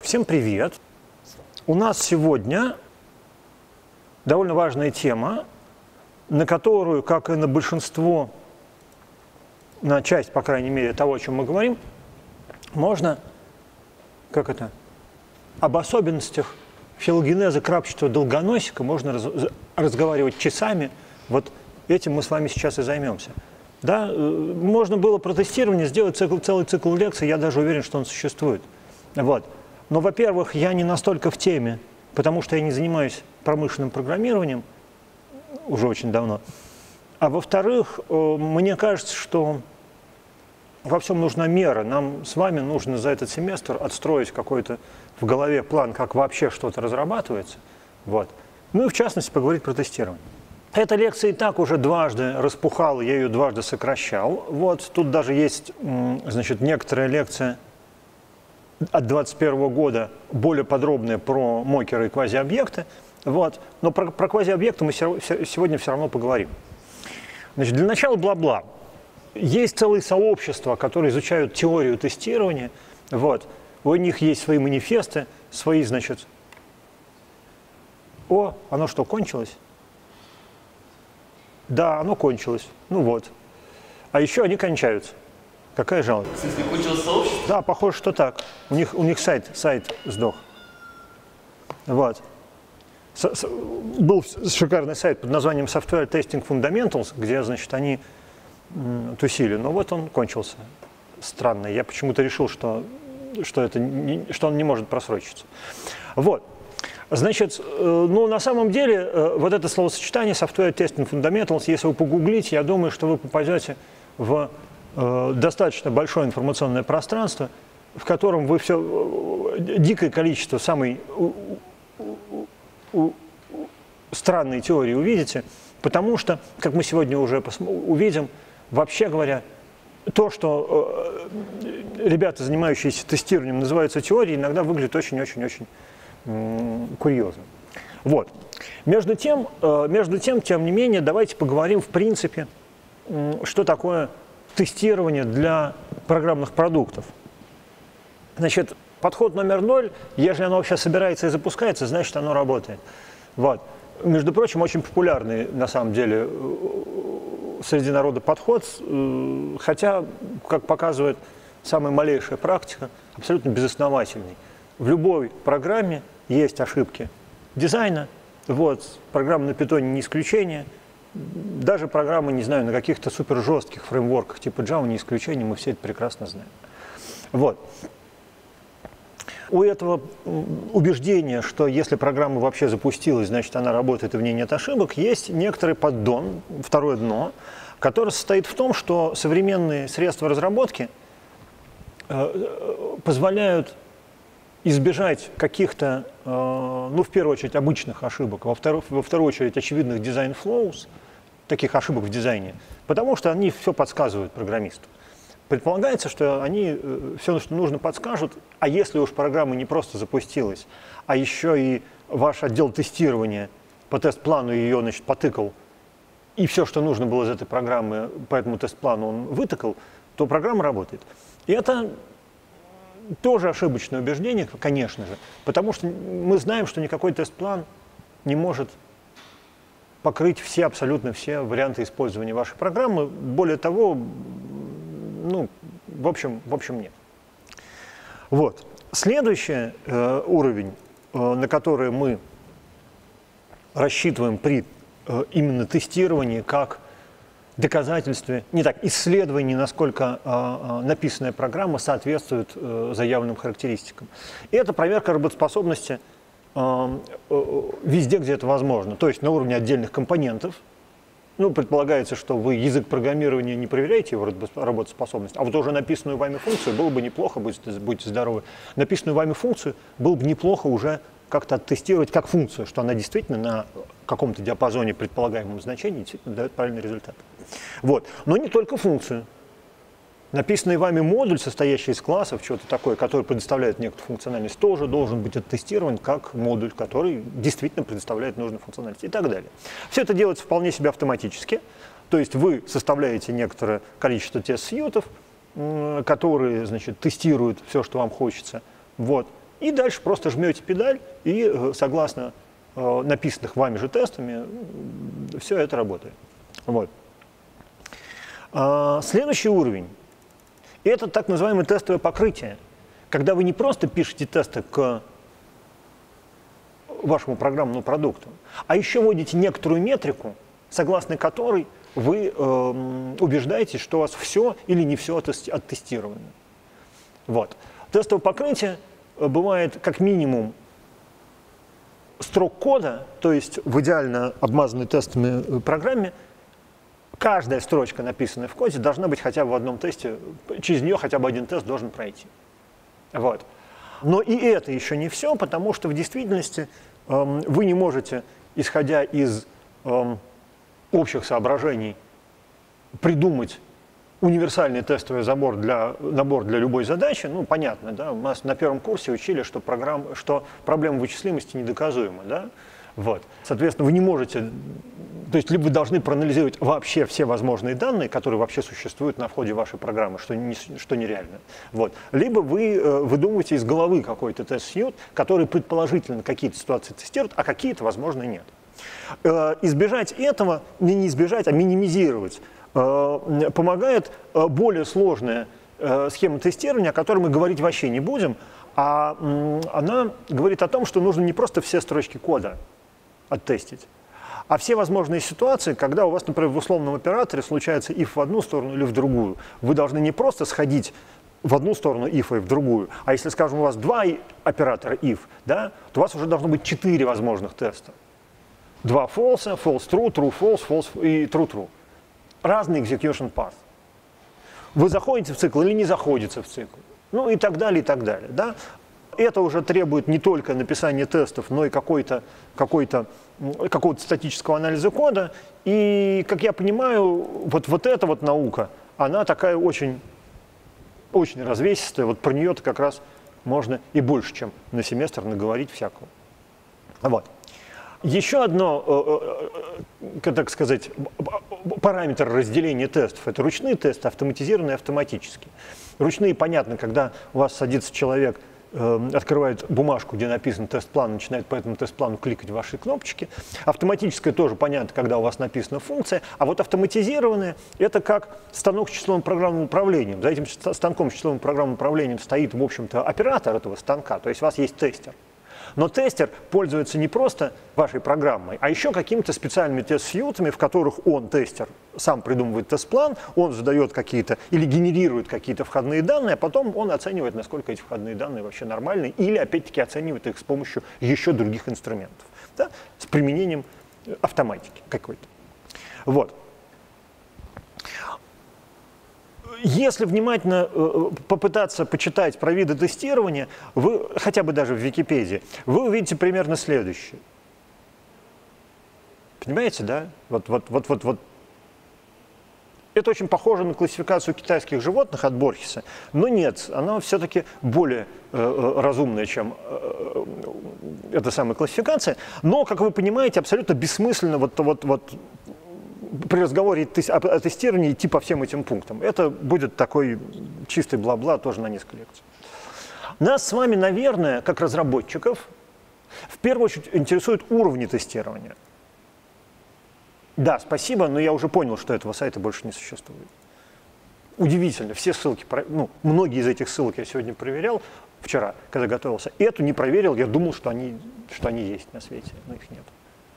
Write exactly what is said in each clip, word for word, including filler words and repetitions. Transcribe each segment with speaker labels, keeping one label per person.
Speaker 1: Всем привет! У нас сегодня довольно важная тема, на которую, как и на большинство, на часть, по крайней мере, того, о чем мы говорим, можно, как это, об особенностях филогенеза крапчатого долгоносика можно раз, разговаривать часами. Вот этим мы с вами сейчас и займемся. Да, можно было про тестирование сделать цикл, целый цикл лекций, я даже уверен, что он существует. Вот. Но, во-первых, я не настолько в теме, потому что я не занимаюсь промышленным программированием уже очень давно. А во-вторых, мне кажется, что во всем нужна мера. Нам с вами нужно за этот семестр отстроить какой-то в голове план, как вообще что-то разрабатывается. Вот. Ну и в частности поговорить про тестирование. Эта лекция и так уже дважды распухала, я ее дважды сокращал. Вот. Тут даже есть, значит, некоторая лекция от двадцать первого года, более подробная про мокеры и квазиобъекты. Вот. Но про, про квазиобъекты мы сегодня все равно поговорим. Значит, для начала бла-бла. Есть целые сообщества, которые изучают теорию тестирования. Вот. У них есть свои манифесты, свои, значит... О, оно что, кончилось? Да, оно кончилось. Ну вот. А еще они кончаются. Какая жалоба?
Speaker 2: В смысле, кончилось сообщество?
Speaker 1: Да, похоже, что так. У них, у них сайт, сайт сдох. Вот. С, с, был шикарный сайт под названием Software Testing Fundamentals, где, значит, они м, тусили. Но вот он кончился. Странно. Я почему-то решил, что, что, это не, что он не может просрочиться. Вот. Значит, э, ну, на самом деле, э, вот это словосочетание Software Testing Fundamentals, если вы погуглите, я думаю, что вы попадете в э, достаточно большое информационное пространство, в котором вы все э, дикое количество самой у, у, у, странной теории увидите, потому что, как мы сегодня уже увидим, вообще говоря, то, что э, ребята, занимающиеся тестированием, называются теорией, иногда выглядит очень-очень-очень курьезно. Вот. Между тем, между тем, тем не менее, давайте поговорим, в принципе, что такое тестирование для программных продуктов. Значит, подход номер ноль, если оно вообще собирается и запускается, значит, оно работает. Вот. Между прочим, очень популярный, на самом деле, среди народа подход, хотя, как показывает самая малейшая практика, абсолютно безосновательный. В любой программе есть ошибки дизайна, вот, программа на питоне не исключение, даже программы, не знаю, на каких-то супер жестких фреймворках типа Java не исключение, мы все это прекрасно знаем. Вот. У этого убеждения, что если программа вообще запустилась, значит она работает и в ней нет ошибок, есть некоторый поддон, второе дно, которое состоит в том, что современные средства разработки э, позволяют избежать каких-то, э, ну, в первую очередь, обычных ошибок, во вторую, во вторую очередь, очевидных дизайн-флоус, таких ошибок в дизайне, потому что они все подсказывают программисту. Предполагается, что они э, все, что нужно, подскажут, а если уж программа не просто запустилась, а еще и ваш отдел тестирования по тест-плану ее, значит, потыкал, и все, что нужно было из этой программы по этому тест-плану он вытыкал, то программа работает. И это тоже ошибочное убеждение, конечно же, потому что мы знаем, что никакой тест-план не может покрыть все, абсолютно все варианты использования вашей программы. Более того, ну, в общем, в общем нет. Вот. Следующий э, уровень, э, на который мы рассчитываем при э, именно тестировании, как доказательстве, не так, исследовании, насколько э, написанная программа соответствует э, заявленным характеристикам. И это проверка работоспособности э, э, везде, где это возможно. То есть на уровне отдельных компонентов. Ну, предполагается, что вы язык программирования не проверяете его работоспособность, а вот уже написанную вами функцию было бы неплохо, будьте, будьте здоровы, написанную вами функцию было бы неплохо уже как-то оттестировать как функцию, что она действительно на каком-то диапазоне предполагаемого значения действительно дает правильный результат. Вот. Но не только функцию. Написанный вами модуль, состоящий из классов, чего-то такое, который предоставляет некоторую функциональность, тоже должен быть оттестирован как модуль, который действительно предоставляет нужную функциональность и так далее. Все это делается вполне себе автоматически. То есть вы составляете некоторое количество тест-сьютов, которые, значит, тестируют все, что вам хочется. Вот. И дальше просто жмете педаль, и согласно э, написанных вами же тестами, все это работает. Вот. А, следующий уровень – это так называемое тестовое покрытие, когда вы не просто пишете тесты к вашему программному продукту, а еще вводите некоторую метрику, согласно которой вы э, убеждаетесь, что у вас все или не все оттестировано. Вот. Тестовое покрытие бывает как минимум строк кода, то есть в идеально обмазанной тестами программе каждая строчка, написанная в коде, должна быть хотя бы в одном тесте, через нее хотя бы один тест должен пройти. Вот. Но и это еще не все, потому что в действительности э, вы не можете, исходя из э, общих соображений, придумать универсальный тестовый забор для, набор для любой задачи. Ну, понятно, да, у нас на первом курсе учили, что, программ, что проблема вычислимости недоказуема. Да? Вот. Соответственно, вы не можете, то есть либо вы должны проанализировать вообще все возможные данные, которые вообще существуют на входе вашей программы, что, не, что нереально. Вот. Либо вы э, выдумываете из головы какой-то тест-сьют, который предположительно какие-то ситуации тестирует, а какие-то, возможно, нет. Э, избежать этого, не избежать, а минимизировать, э, помогает э, более сложная э, схема тестирования, о которой мы говорить вообще не будем, а э, она говорит о том, что нужно не просто все строчки кода оттестить, а все возможные ситуации, когда у вас, например, в условном операторе случается if в одну сторону или в другую. Вы должны не просто сходить в одну сторону if и в другую, а если, скажем, у вас два оператора if, да, то у вас уже должно быть четыре возможных теста. Два false, false true, true false, false и true true. Разный execution path. Вы заходите в цикл или не заходите в цикл. Ну и так далее, и так далее. Да? Это уже требует не только написания тестов, но и какой-то, какой-то, какого-то статического анализа кода. И, как я понимаю, вот, вот эта вот наука, она такая очень, очень развесистая. Вот про нее-то как раз можно и больше, чем на семестр наговорить всякого. Вот. Еще одно, так сказать, параметр разделения тестов – это ручные тесты, автоматизированные и автоматические. Ручные, понятно, когда у вас садится человек, открывает бумажку, где написан тест-план, начинает по этому тест-плану кликать ваши кнопочки. Автоматическое тоже понятно, когда у вас написана функция. А вот автоматизированное – это как станок с числовым программным управлением. За этим станком с числовым программным управлением стоит, в общем-то, оператор этого станка, то есть у вас есть тестер. Но тестер пользуется не просто вашей программой, а еще какими-то специальными тест-сьютами, в которых он, тестер, сам придумывает тест-план, он задает какие-то или генерирует какие-то входные данные, а потом он оценивает, насколько эти входные данные вообще нормальные, или, опять-таки, оценивает их с помощью еще других инструментов, да, с применением автоматики какой-то. Вот. Если внимательно э, попытаться почитать про виды тестирования, вы, хотя бы даже в Википедии, вы увидите примерно следующее. Понимаете, да? Вот, вот, вот, вот, вот. Это очень похоже на классификацию китайских животных от Борхеса, но нет, она все-таки более э, разумная, чем э, эта самая классификация. Но, как вы понимаете, абсолютно бессмысленно вот, вот, вот, при разговоре о тестировании идти по всем этим пунктам. Это будет такой чистый бла-бла тоже на несколько лекций. Нас с вами, наверное, как разработчиков, в первую очередь интересуют уровни тестирования. Да, спасибо, но я уже понял, что этого сайта больше не существует. Удивительно, все ссылки, ну, многие из этих ссылок я сегодня проверял, вчера, когда готовился. Эту не проверил, я думал, что они, что они есть на свете, но их нет.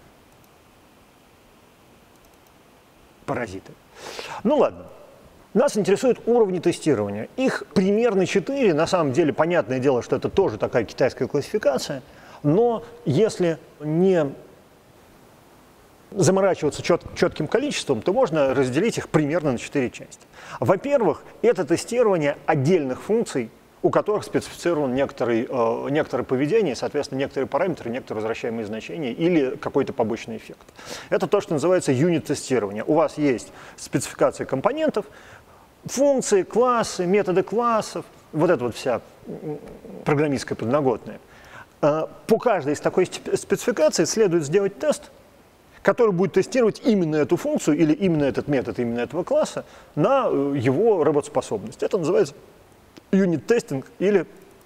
Speaker 1: Паразиты. Ну ладно. Нас интересуют уровни тестирования. Их примерно четыре. На самом деле, понятное дело, что это тоже такая китайская классификация. Но если не заморачиваться чет, четким количеством, то можно разделить их примерно на четыре части. Во-первых, это тестирование отдельных функций, у которых специфицировано некоторое, э, некоторое поведение, соответственно, некоторые параметры, некоторые возвращаемые значения или какой-то побочный эффект. Это то, что называется юнит-тестирование. У вас есть спецификация компонентов, функции, классы, методы классов, вот это вот вся программистская подноготная. Э, по каждой из такой спецификации следует сделать тест, который будет тестировать именно эту функцию или именно этот метод, именно этого класса на его работоспособность. Это называется юнит-тестинг или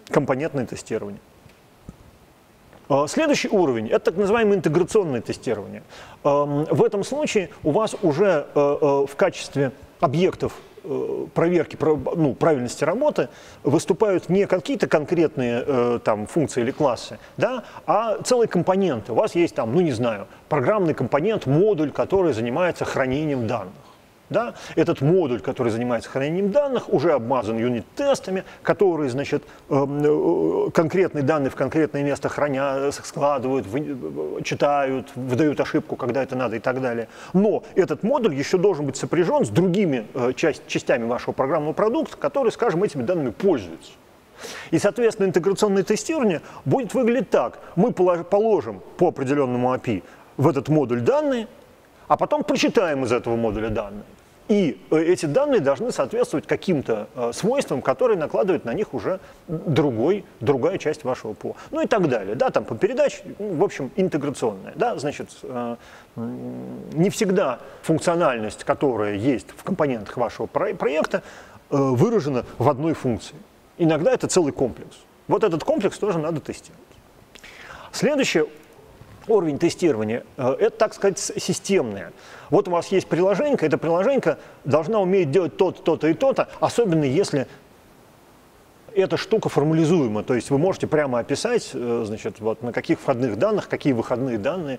Speaker 1: компонентное тестирование. Следующий уровень – это так называемое интеграционное тестирование. В этом случае у вас уже в качестве объектов проверки ну, правильности работы выступают не какие-то конкретные там, функции или классы, да, а целые компоненты. У вас есть там, ну не знаю, программный компонент, модуль, который занимается хранением данных. Да? Этот модуль, который занимается хранением данных, уже обмазан юнит-тестами, которые, значит, конкретные данные в конкретное место хранят, складывают, читают, выдают ошибку, когда это надо и так далее. Но этот модуль еще должен быть сопряжен с другими часть, частями вашего программного продукта, которые, скажем, этими данными пользуются. И, соответственно, интеграционное тестирование будет выглядеть так. Мы положим по определенному эй пи ай в этот модуль данные, а потом прочитаем из этого модуля данные. И эти данные должны соответствовать каким-то э, свойствам, которые накладывают на них уже другой, другая часть вашего ПО. Ну и так далее. Да, там по передаче, ну, в общем, интеграционная. Да, значит, э, не всегда функциональность, которая есть в компонентах вашего про проекта, э, выражена в одной функции. Иногда это целый комплекс. Вот этот комплекс тоже надо тестировать. Следующее. Уровень тестирования – это, так сказать, системное. Вот у вас есть приложенька, эта приложенька должна уметь делать то-то, то-то и то-то, особенно если эта штука формализуема. То есть вы можете прямо описать, значит, вот, на каких входных данных, какие выходные данные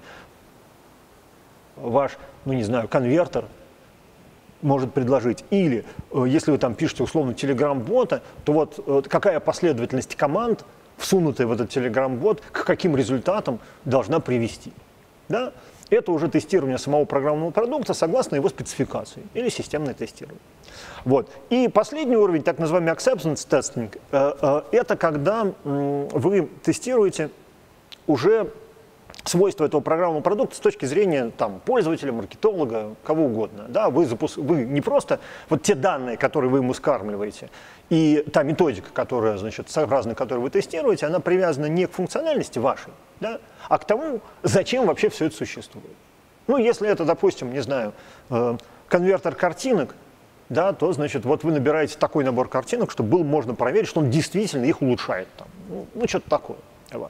Speaker 1: ваш, ну не знаю, конвертер может предложить. Или, если вы там пишете условно Telegram-бота, то вот какая последовательность команд, всунутая в этот Telegram-бот, к каким результатам должна привести. Да? Это уже тестирование самого программного продукта согласно его спецификации или системное тестирование. Вот. И последний уровень, так называемый acceptance testing, это когда вы тестируете уже свойства этого программного продукта с точки зрения там, пользователя, маркетолога, кого угодно. Да? Вы, запуск... вы не просто вот те данные, которые вы ему скармливаете, и та методика, которая, значит, сообразно которой вы тестируете, она привязана не к функциональности вашей, да? А к тому, зачем вообще все это существует. Ну, если это, допустим, не знаю, э, конвертер картинок, да, то, значит, вот вы набираете такой набор картинок, чтобы было можно проверить, что он действительно их улучшает. Там. Ну, ну что-то такое. Вот.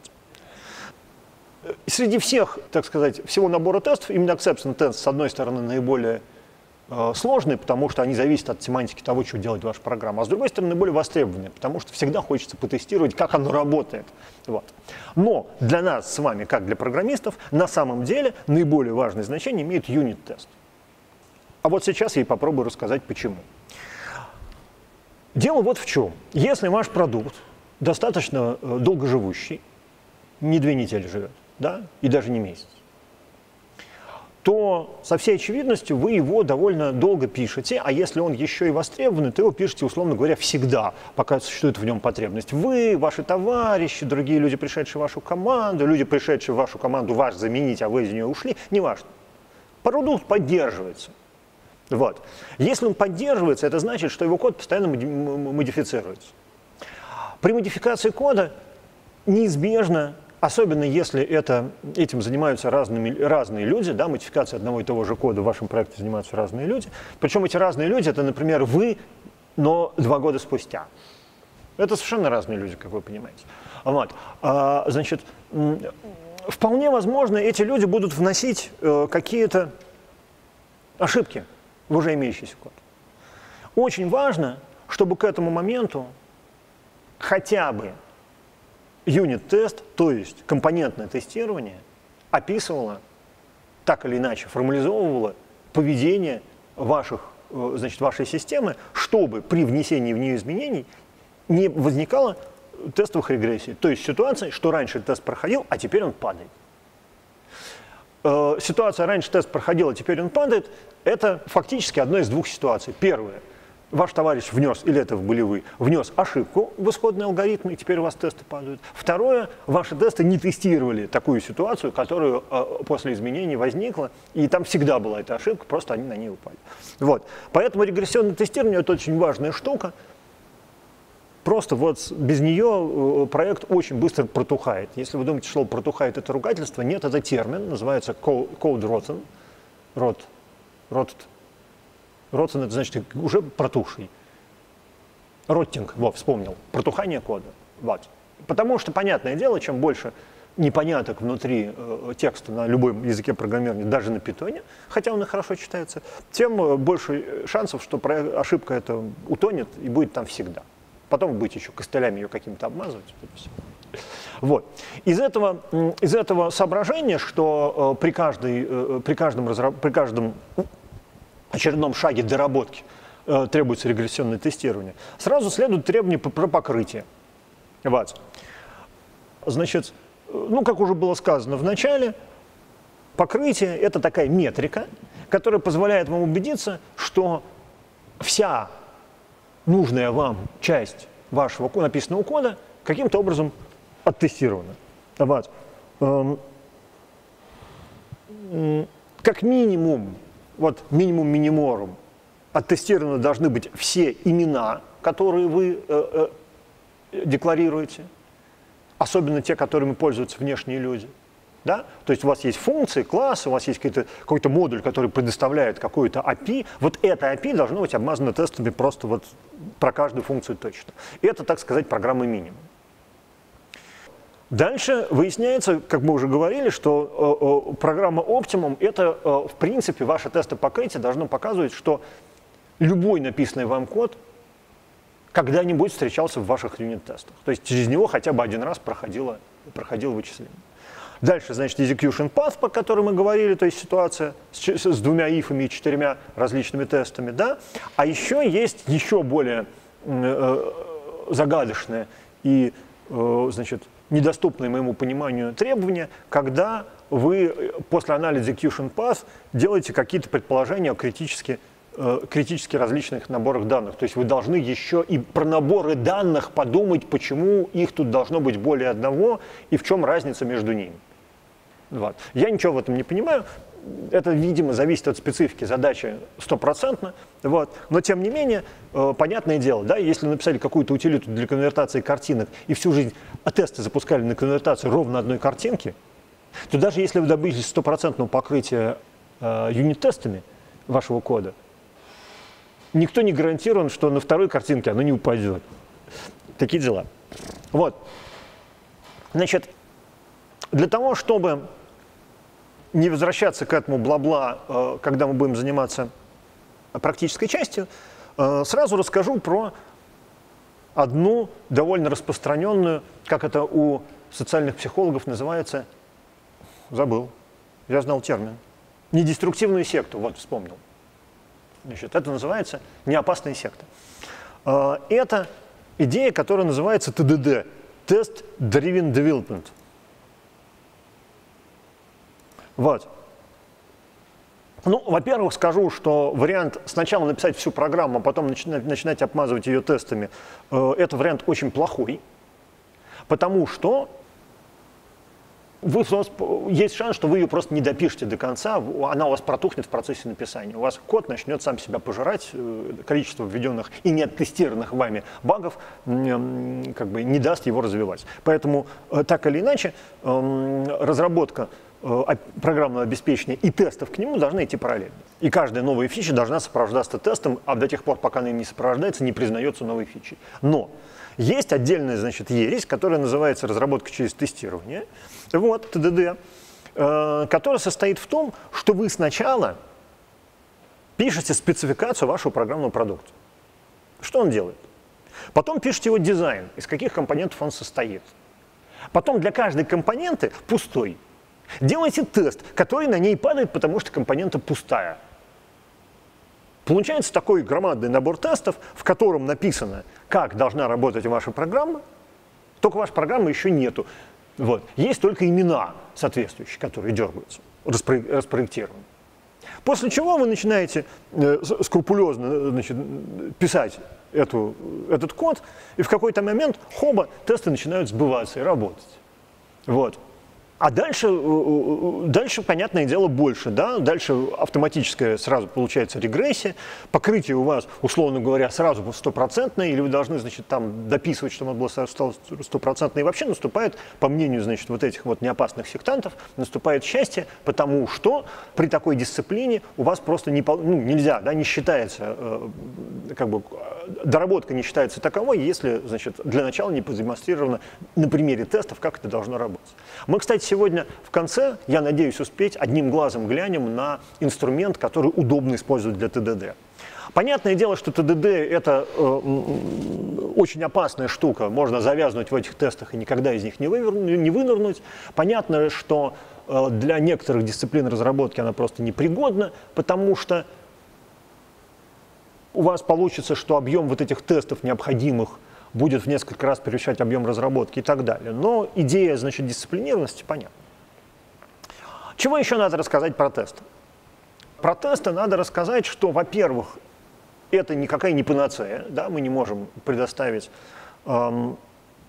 Speaker 1: Среди всех, так сказать, всего набора тестов, именно acceptance тест, с одной стороны, наиболее э, сложный, потому что они зависят от семантики того, что делает ваша программа, а с другой стороны, наиболее востребованные, потому что всегда хочется потестировать, как оно работает. Вот. Но для нас с вами, как для программистов, на самом деле наиболее важное значение имеет юнит-тест. А вот сейчас я и попробую рассказать, почему. Дело вот в чем. Если ваш продукт достаточно э, долгоживущий, не две недели живет, да, и даже не месяц, то со всей очевидностью вы его довольно долго пишете, а если он еще и востребованный, то его пишете, условно говоря, всегда, пока существует в нем потребность. Вы, ваши товарищи, другие люди, пришедшие в вашу команду, люди, пришедшие в вашу команду вас заменить, а вы из нее ушли, неважно. Продукт поддерживается. Вот. Если он поддерживается, это значит, что его код постоянно модифицируется. При модификации кода неизбежно, особенно если это, этим занимаются разными, разные люди, да, модификацией одного и того же кода в вашем проекте занимаются разные люди. Причем эти разные люди, это, например, вы, но два года спустя. Это совершенно разные люди, как вы понимаете. Вот. А, значит, вполне возможно, эти люди будут вносить э, какие-то ошибки в уже имеющийся код. Очень важно, чтобы к этому моменту хотя бы юнит-тест, то есть компонентное тестирование, описывало, так или иначе формализовывало поведение ваших, значит, вашей системы, чтобы при внесении в нее изменений не возникало тестовых регрессий. То есть ситуация, что раньше тест проходил, а теперь он падает. Ситуация раньше тест проходил, а теперь он падает, это фактически одна из двух ситуаций. Первая. Ваш товарищ внес, или это были вы, внес ошибку в исходный алгоритм, и теперь у вас тесты падают. Второе, ваши тесты не тестировали такую ситуацию, которая э, после изменений возникла, и там всегда была эта ошибка, просто они на ней упали. Вот. Поэтому регрессионное тестирование – это очень важная штука. Просто вот без нее проект очень быстро протухает. Если вы думаете, что протухает – это ругательство, нет, это термин, называется code rotten. Rot, rot. Rotten – это значит уже протухший. Роттинг, вот, вспомнил, протухание кода. Вот. Потому что, понятное дело, чем больше непоняток внутри э, текста на любом языке программирования, даже на питоне, хотя он и хорошо читается, тем больше шансов, что ошибка эта утонет и будет там всегда. Потом вы будете еще костылями ее каким-то обмазывать. Вот. Из этого, из этого соображения, что э, при, каждой, э, при, каждом разраб... при каждом очередном шаге доработки э, требуется регрессионное тестирование, сразу следует требования про покрытие. Вот. Значит, ну, как уже было сказано в начале, покрытие – это такая метрика, которая позволяет вам убедиться, что вся нужная вам часть вашего написанного кода каким-то образом оттестирована. Вот. Как минимум, вот минимум миниморум, оттестированы должны быть все имена, которые вы э, э, декларируете, особенно те, которыми пользуются внешние люди. Да? То есть у вас есть функции, классы, у вас есть какой-то модуль, который предоставляет какую-то эй пи ай. Вот это эй пи ай должно быть обмазано тестами просто вот про каждую функцию точно. И это, так сказать, программа минимум. Дальше выясняется, как мы уже говорили, что э, э, программа Optimum – это, э, в принципе, ваше тесты покрытия должно показывать, что любой написанный вам код когда-нибудь встречался в ваших юнит-тестах. То есть через него хотя бы один раз проходило, проходило вычисление. Дальше, значит, execution path, по которому мы говорили, то есть ситуация с, с двумя ифами и четырьмя различными тестами, да. А еще есть еще более э, загадочное и, э, значит, недоступное моему пониманию требования, когда вы после анализа execution path делаете какие-то предположения о критически, э, критически различных наборах данных. То есть вы должны еще и про наборы данных подумать, почему их тут должно быть более одного и в чем разница между ними. Вот. Я ничего в этом не понимаю. Это, видимо, зависит от специфики задачи стопроцентно. Вот. Но, тем не менее, э, понятное дело, да, если написали какую-то утилиту для конвертации картинок и всю жизнь тесты запускали на конвертацию ровно одной картинки, то даже если вы добились стопроцентного покрытия э, юнит-тестами вашего кода, никто не гарантирован, что на второй картинке оно не упадет. Такие дела. Вот. Значит, для того, чтобы не возвращаться к этому бла-бла, когда мы будем заниматься практической частью, сразу расскажу про одну довольно распространенную, как это у социальных психологов называется, забыл, я знал термин, недеструктивную секту, вот вспомнил. Значит, это называется неопасная секта. Это идея, которая называется тэ дэ дэ, Test Driven Development. Вот. Ну, во-первых, скажу, что вариант сначала написать всю программу, а потом начинать, начинать обмазывать ее тестами, э, это вариант очень плохой, потому что вы, есть шанс, что вы ее просто не допишете до конца, она у вас протухнет в процессе написания. У вас код начнет сам себя пожирать, количество введенных и неоттестированных вами багов как бы не даст его развивать. Поэтому так или иначе разработка программного обеспечения и тестов к нему должны идти параллельно. И каждая новая фича должна сопровождаться тестом, а до тех пор, пока она им не сопровождается, не признается новой фичей. Но есть отдельная, значит, ересь, которая называется разработка через тестирование, вот, тэ дэ дэ, э, которая состоит в том, что вы сначала пишете спецификацию вашего программного продукта. Что он делает? Потом пишете его дизайн, из каких компонентов он состоит. Потом для каждой компоненты пустой делаете тест, который на ней падает, потому что компонента пустая. Получается такой громадный набор тестов, в котором написано, как должна работать ваша программа, только вашей программы еще нету. Вот. Есть только имена соответствующие, которые дергаются, распро распроектированы. После чего вы начинаете э, скрупулезно, значит, писать эту, этот код, и в какой-то момент, хоба, тесты начинают сбываться и работать. Вот. А дальше, дальше, понятное дело, больше, да, дальше автоматическая сразу получается регрессия, покрытие у вас, условно говоря, сразу стопроцентное, или вы должны, значит, там дописывать, чтобы оно было стопроцентное, и вообще наступает, по мнению, значит, вот этих вот неопасных сектантов, наступает счастье, потому что при такой дисциплине у вас просто не, ну, нельзя, да, не считается, как бы, доработка не считается таковой, если, значит, для начала не продемонстрировано на примере тестов, как это должно работать. Мы, кстати, сегодня в конце, я надеюсь успеть, одним глазом глянем на инструмент, который удобно использовать для тэ дэ дэ. Понятное дело, что тэ дэ дэ – это э, очень опасная штука, можно завязнуть в этих тестах и никогда из них не, вывер... не вынырнуть. Понятно, что э, для некоторых дисциплин разработки она просто непригодна, потому что у вас получится, что объем вот этих тестов необходимых будет в несколько раз превышать объем разработки и так далее. Но идея, значит, дисциплинированности понятна. Чего еще надо рассказать про тесты? Про тесты надо рассказать, что, во-первых, это никакая не панацея, да, мы не можем предоставить, эм,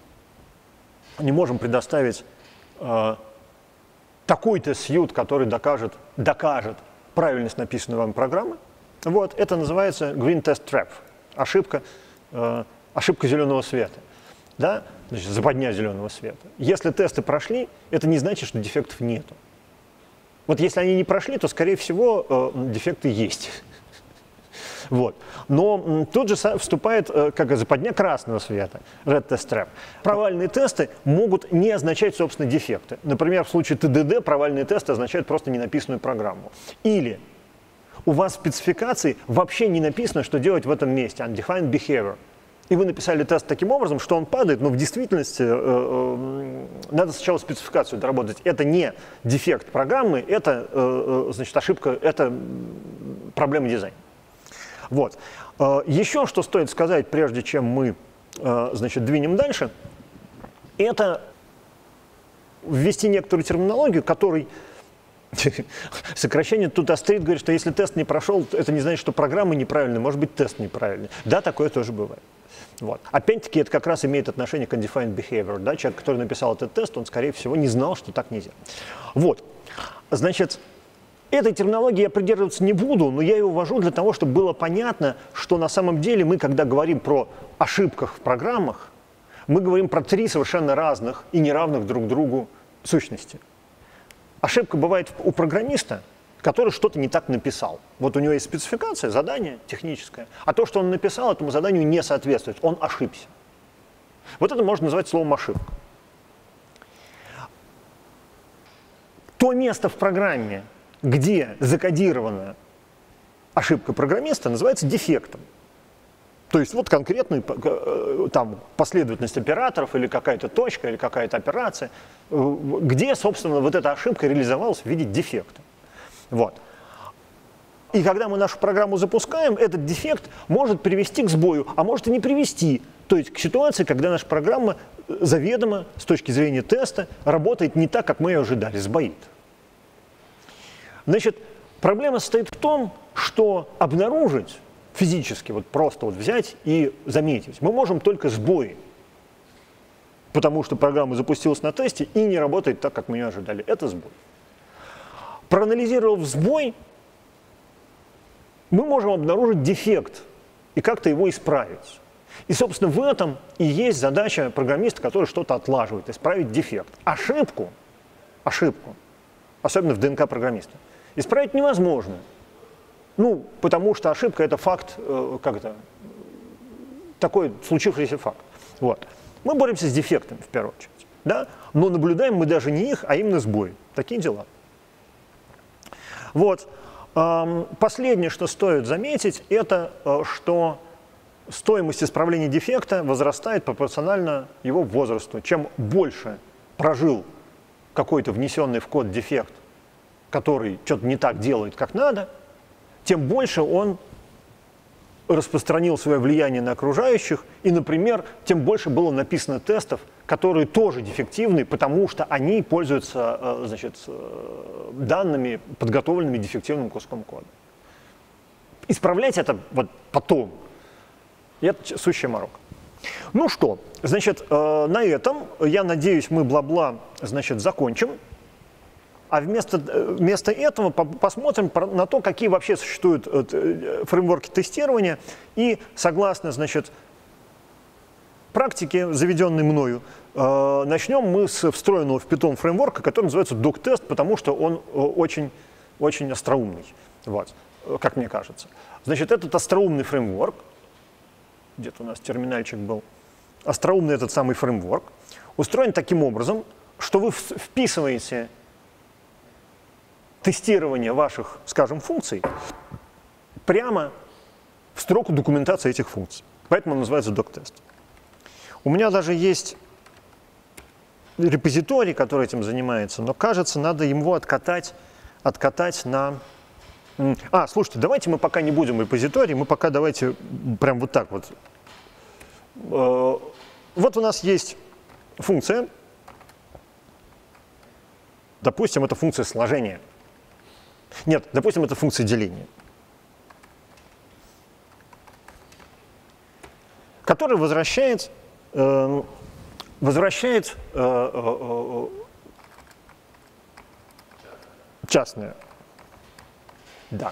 Speaker 1: не можем предоставить э, такой тест-сьют, который докажет, докажет правильность написанной вами программы. Вот, это называется green test trap, ошибка, э, ошибка зеленого света, да? Значит, западня зеленого света. Если тесты прошли, это не значит, что дефектов нету. Вот если они не прошли, то, скорее всего, э, дефекты есть. Вот. Но тут же вступает э, как западня красного света, red test trap. Провальные тесты могут не означать, собственно, дефекты. Например, в случае тэ дэ дэ провальные тесты означают просто ненаписанную программу. Или у вас в спецификации вообще не написано, что делать в этом месте, undefined behavior. И вы написали тест таким образом, что он падает, но в действительности э, э, надо сначала спецификацию доработать. Это не дефект программы, это, э, значит, ошибка, это проблема дизайна. Вот. Э, еще что стоит сказать, прежде чем мы, э, значит, двинем дальше, это ввести некоторую терминологию, которой сокращение тут острит, говорит, что если тест не прошел, это не значит, что программа неправильная, может быть, тест неправильный. Да, такое тоже бывает. Вот. Опять-таки, это как раз имеет отношение к undefined behavior. Да? Человек, который написал этот тест, он, скорее всего, не знал, что так нельзя. Вот. Значит, этой терминологии я придерживаться не буду, но я ее ввожу для того, чтобы было понятно, что на самом деле мы, когда говорим про ошибках в программах, мы говорим про три совершенно разных и неравных друг другу сущности. Ошибка бывает у программиста, который что-то не так написал. Вот у него есть спецификация, задание техническое, а то, что он написал, этому заданию не соответствует, он ошибся. Вот это можно назвать словом ошибка. То место в программе, где закодирована ошибка программиста, называется дефектом. То есть вот конкретная там, последовательность операторов или какая-то точка, или какая-то операция, где, собственно, вот эта ошибка реализовалась в виде дефекта. Вот. И когда мы нашу программу запускаем, этот дефект может привести к сбою, а может и не привести. То есть к ситуации, когда наша программа заведомо, с точки зрения теста, работает не так, как мы ее ожидали, сбоит. Значит, проблема состоит в том, что обнаружить физически, вот просто вот взять и заметить, мы можем только сбои, потому что программа запустилась на тесте и не работает так, как мы ее ожидали. Это сбой. Проанализировав сбой, мы можем обнаружить дефект и как-то его исправить. И, собственно, в этом и есть задача программиста, который что-то отлаживает, исправить дефект. Ошибку, ошибку, особенно в ДНК программиста, исправить невозможно. Ну, потому что ошибка – это факт, э, как это, такой случившийся факт. Вот. Мы боремся с дефектами, в первую очередь, да? Но наблюдаем мы даже не их, а именно сбои. Такие дела. Вот. Последнее, что стоит заметить, это что стоимость исправления дефекта возрастает пропорционально его возрасту. Чем больше прожил какой-то внесенный в код дефект, который что-то не так делает, как надо, тем больше он распространил свое влияние на окружающих, и, например, тем больше было написано тестов, которые тоже дефективны, потому что они пользуются, значит, данными, подготовленными дефективным куском кода. Исправлять это вот потом, это сущая морока. Ну что, значит, на этом, я надеюсь, мы бла-бла, значит, закончим. а вместо, вместо этого посмотрим на то, какие вообще существуют фреймворки тестирования. И согласно, значит, практике, заведенной мною, начнем мы с встроенного в Python фреймворка, который называется doctest, потому что он очень, очень остроумный, вот, как мне кажется. Значит, этот остроумный фреймворк, где-то у нас терминальчик был, остроумный этот самый фреймворк, устроен таким образом, что вы вписываете тестирование ваших, скажем, функций прямо в строку документации этих функций. Поэтому он называется doctest. У меня даже есть репозиторий, который этим занимается, но, кажется, надо его откатать, откатать на... А, слушайте, давайте мы пока не будем репозиторий, мы пока давайте прям вот так вот. Вот у нас есть функция, допустим, это функция сложения. Нет, допустим, это функция деления, которая возвращает, э, возвращает э, э, частное. Да.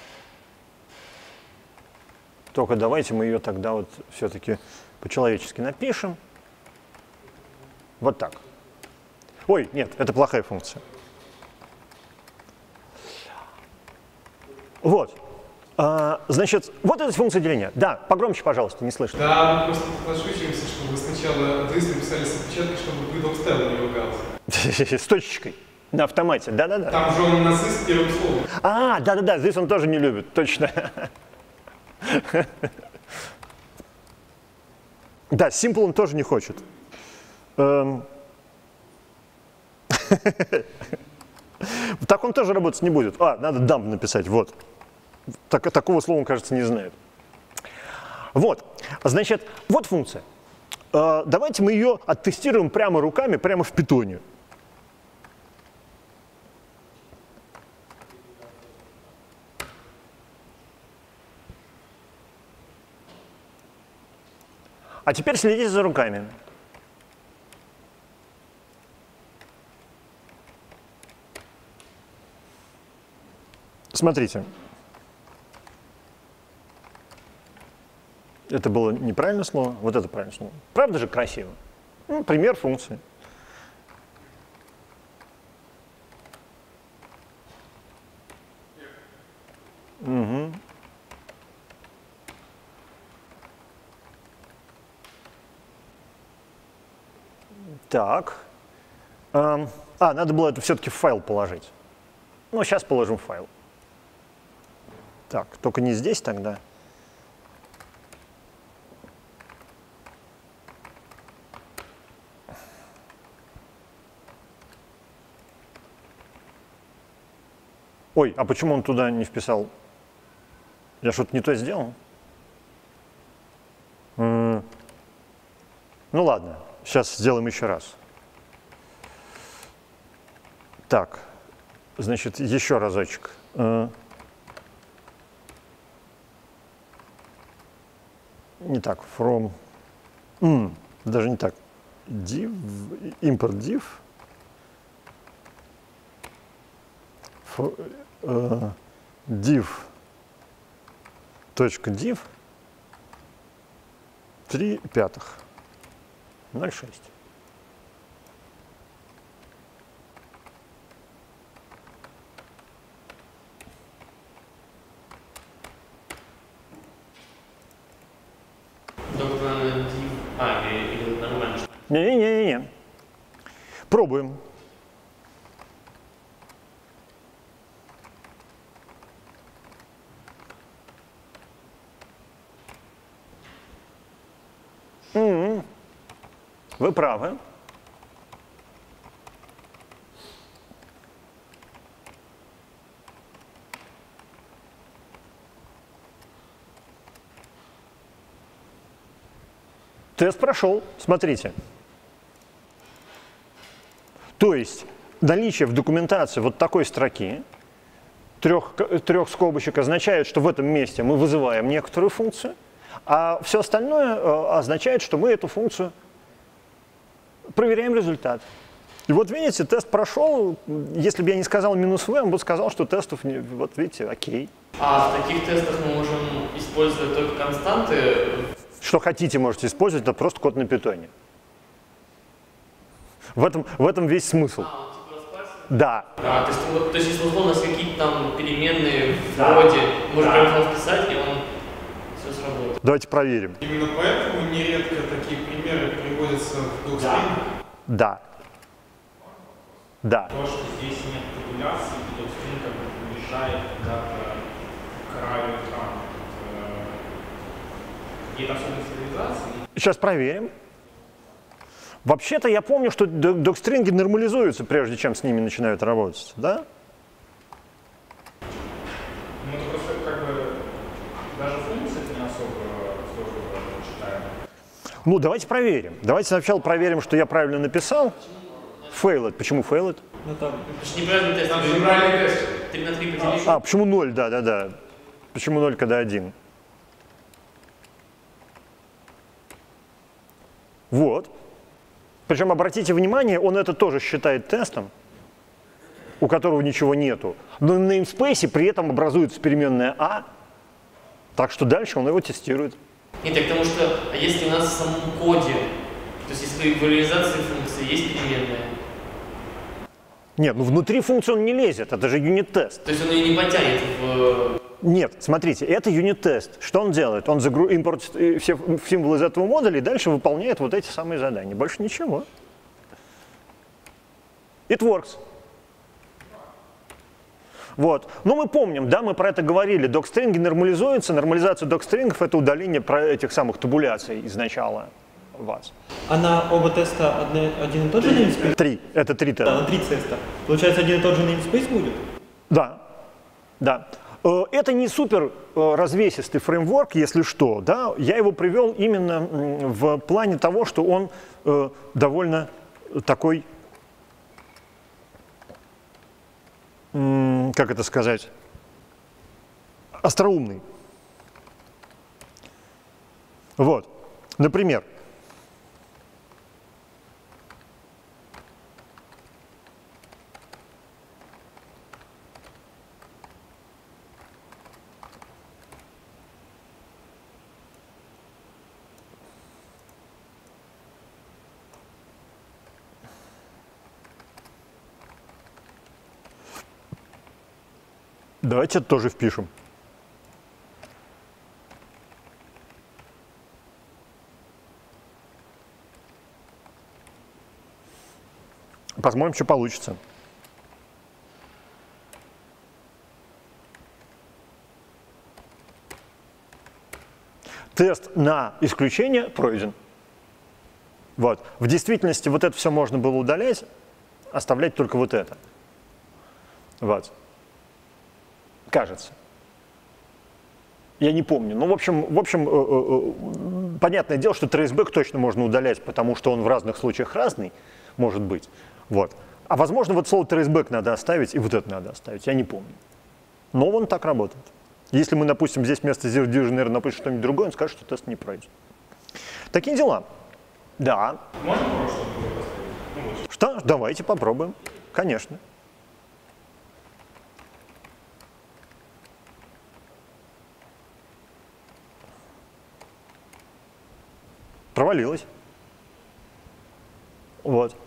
Speaker 1: Только давайте мы ее тогда вот все-таки по-человечески напишем. Вот так. Ой, нет, это плохая функция. Вот. А, значит, вот эта функция деления. Да, погромче, пожалуйста, не слышно.
Speaker 2: Да, мы просто подшучиваемся, что вы сначала адрес написали с опечаткой, чтобы придок стайл не ругался.
Speaker 1: С точечкой. На автомате, да-да-да.
Speaker 2: Там же он нацист первым словом.
Speaker 1: А, да-да-да, здесь он тоже не любит, точно. Да, simple он тоже не хочет. Так он тоже работать не будет. А, надо dump написать, вот. Так, такого слова он, кажется, не знает. Вот, значит, вот функция. Давайте мы ее оттестируем прямо руками, прямо в питоне. А теперь следите за руками. Смотрите. Это было неправильное слово, вот это правильное слово. Правда же красиво? Ну, пример функции. Угу. Так. А, а, надо было это все-таки в файл положить. Ну, сейчас положим в файл. Так, только не здесь тогда. Ой, а почему он туда не вписал? Я что-то не то сделал? М-м. Ну ладно, сейчас сделаем еще раз. Так, значит, еще разочек. Не так, from, mm, даже не так, div, import div, for, uh, div, точка div, три пятых, ноль шесть. Не-не-не-не. Пробуем. Mm-hmm. Вы правы. Тест прошел. Смотрите. То есть наличие в документации вот такой строки, трех, трех скобочек, означает, что в этом месте мы вызываем некоторую функцию, а все остальное означает, что мы эту функцию проверяем результат. И вот видите, тест прошел. Если бы я не сказал минус v, он бы сказал, что тестов, не, вот видите, окей.
Speaker 3: А в таких тестах мы можем использовать только константы?
Speaker 1: Что хотите, можете использовать, это просто код на питоне. В этом, в этом весь смысл.
Speaker 3: А, он типа распарсится?
Speaker 1: Да.
Speaker 3: А, то, есть, вот, то есть, если условно у нас какие-то там переменные в
Speaker 1: Да.
Speaker 3: коде, можно
Speaker 1: Да.
Speaker 3: прям вписать, и он все сработает.
Speaker 1: Давайте проверим.
Speaker 2: Именно поэтому нередко такие примеры приводятся в докстрингах.
Speaker 1: Да. Да.
Speaker 4: То, что здесь нет табуляции, и докстринг как бы уезжает куда-то к краю экрана. Какие-то особенности реализации?
Speaker 1: Сейчас проверим. Вообще-то я помню, что докстринги нормализуются, прежде чем с ними начинают работать, да?
Speaker 4: Ну, это просто как бы даже функции не особо сложно читаем.
Speaker 1: Ну, давайте проверим. Давайте сначала проверим, что я правильно написал. Failed. Почему failed?
Speaker 3: Это же неправильный тест.
Speaker 2: Там же неправильный тест.
Speaker 3: три на три поделить.
Speaker 1: А, почему ноль? Да, да, да. Почему ноль, когда один? Вот. Причем, обратите внимание, он это тоже считает тестом, у которого ничего нету. Но в namespace при этом образуется переменная а, так что дальше он его тестирует.
Speaker 3: Нет, так потому что, а если у нас в самом коде, то есть если в реализации функции есть переменная,
Speaker 1: Нет, ну внутри функции он не лезет, это же юнит-тест.
Speaker 3: то есть он ее не потянет в...
Speaker 1: Нет, смотрите, это юнит-тест. Что он делает? Он загру... импортит э, все символы из этого модуля и дальше выполняет вот эти самые задания. Больше ничего. It works. Вот. Но мы помним, да, мы про это говорили. Докстринги нормализуются. Нормализация докстрингов — это удаление про этих самых табуляций из начала вас.
Speaker 5: А на оба теста одни, один и тот же namespace?
Speaker 1: Три. Это три теста.
Speaker 5: Да, на три теста. Получается, один и тот же namespace будет?
Speaker 1: Да, да. Э, Это не супер э, развесистый фреймворк, если что, да. Я его привел именно м, в плане того, что он э, довольно такой, м, как это сказать, остроумный. Вот, например, давайте это тоже впишем. Посмотрим, что получится. Тест на исключение пройден. Вот. В действительности вот это все можно было удалять, оставлять только вот это. Вот. Кажется. Я не помню. Ну, в общем, в общем э, э, понятное дело, что трейсбэк точно можно удалять, потому что он в разных случаях разный, может быть. Вот. А возможно, вот слово трейсбэк надо оставить, и вот это надо оставить. Я не помню. Но он так работает. Если мы, допустим, здесь вместо zero division, наверное, напишем что-нибудь другое, он скажет, что тест не пройдет. Такие дела. Да.
Speaker 4: Можно просто что-то поставить? Ну, вот.
Speaker 1: Что? Давайте попробуем. Конечно. Провалилось. Вот.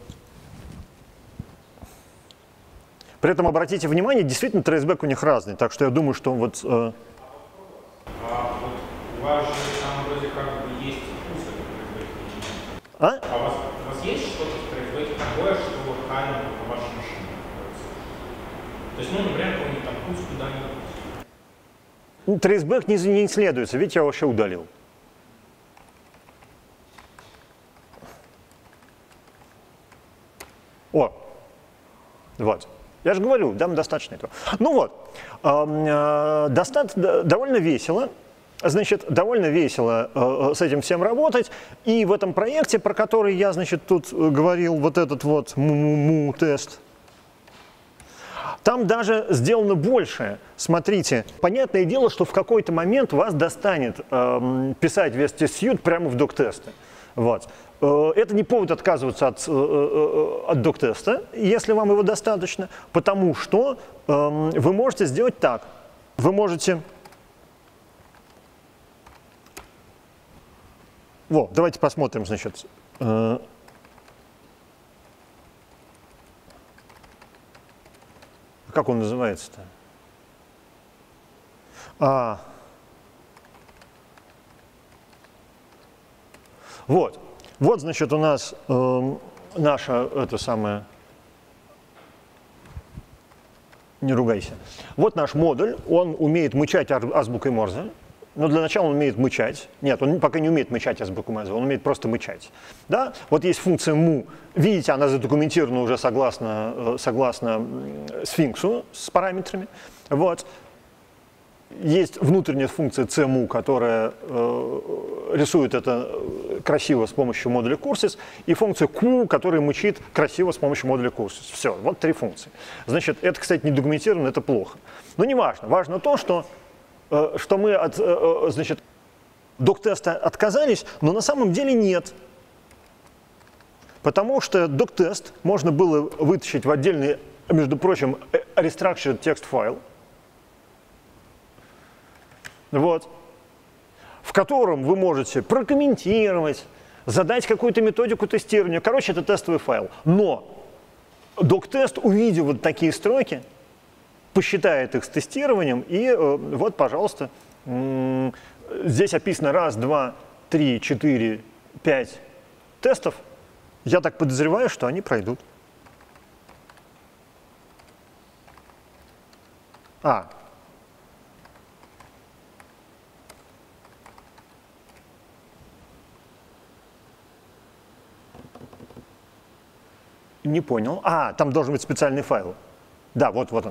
Speaker 1: При этом обратите внимание, действительно трейсбэк у них разный, так что я думаю, что вот... Э...
Speaker 4: А вот у вас же там вроде как бы есть вкус этого трейсбэка.
Speaker 1: А?
Speaker 4: А у вас, у вас есть что-то в трейсбэке такое, что локально по вашей машине находится? То есть, ну, например, какой-нибудь там путь куда-нибудь.
Speaker 1: Трейсбэк не, не исследуется, видите, я вообще удалил. О, вот. Я же говорю, дам достаточно этого. Ну вот, э, э, достаточно, довольно весело. Значит, довольно весело э, с этим всем работать. И в этом проекте, про который я, значит, тут говорил, вот этот вот му-му-му-тест, там даже сделано больше. Смотрите, понятное дело, что в какой-то момент вас достанет э, писать весь тест-сьют прямо в док-тесты. Вот. Это не повод отказываться от, от док-теста, если вам его достаточно, потому что вы можете сделать так. Вы можете... Во, давайте посмотрим, значит. Как он называется-то? А. Вот. Вот, значит, у нас э, наша, это самое, не ругайся. Вот наш модуль, он умеет мычать азбукой Морзе, но для начала он умеет мычать. Нет, он пока не умеет мычать азбукой Морзе, он умеет просто мычать. Да? Вот есть функция му, видите, она задокументирована уже согласно, согласно сфинксу с параметрами. Вот. Есть внутренняя функция cmu, которая э, рисует это красиво с помощью модуля Curses, и функция q, которая мычит красиво с помощью модуля Curses. Все, вот три функции. Значит, это, кстати, не документировано, это плохо. Но не важно. Важно то, что, э, что мы от э, значит, док-теста отказались, но на самом деле нет. Потому что док-тест можно было вытащить в отдельный, между прочим, restructured text файл, вот, в котором вы можете прокомментировать, задать какую-то методику тестирования. Короче, это тестовый файл. Но док-тест, увидев вот такие строки, посчитает их с тестированием, и э, вот, пожалуйста, здесь описано раз, два, три, четыре, пять тестов. Я так подозреваю, что они пройдут. А. Не понял. А, там должен быть специальный файл. Да, вот, вот он.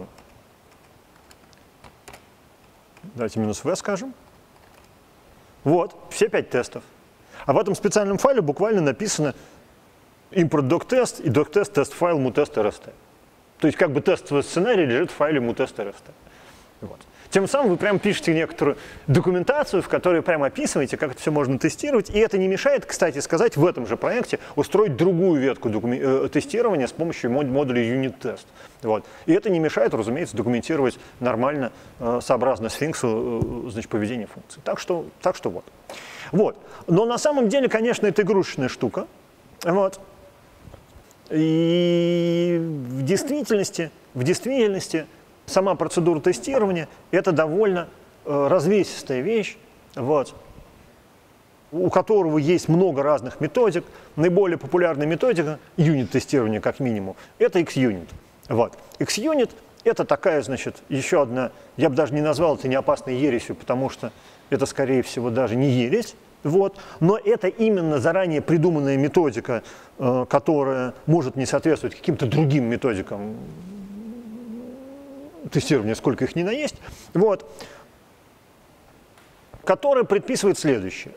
Speaker 1: Давайте минус v скажем. Вот, все пять тестов. А в этом специальном файле буквально написано import doc-test и doc-test тест файл mu-test.rst. То есть как бы тестовый сценарий лежит в файле mu-test.rst. Вот. Тем самым вы прямо пишете некоторую документацию, в которой прямо описываете, как это все можно тестировать. И это не мешает, кстати сказать, в этом же проекте устроить другую ветку э, тестирования с помощью мод модуля unit-test. Вот. И это не мешает, разумеется, документировать нормально, э, сообразно сфинксу, э, значит, поведение функции. Так что, так что вот. Вот. Но на самом деле, конечно, это игрушечная штука. Вот. И в действительности, в действительности сама процедура тестирования – это довольно э, развесистая вещь, вот, у которого есть много разных методик. Наиболее популярная методика юнит-тестирования, как минимум, это X-Unit. Вот. X-Unit – это такая, значит, еще одна, я бы даже не назвал это неопасной ересью, потому что это, скорее всего, даже не ересь. Вот. Но это именно заранее придуманная методика, э, которая может не соответствовать каким-то другим методикам тестирования, сколько их ни на есть, вот, которая предписывает следующее.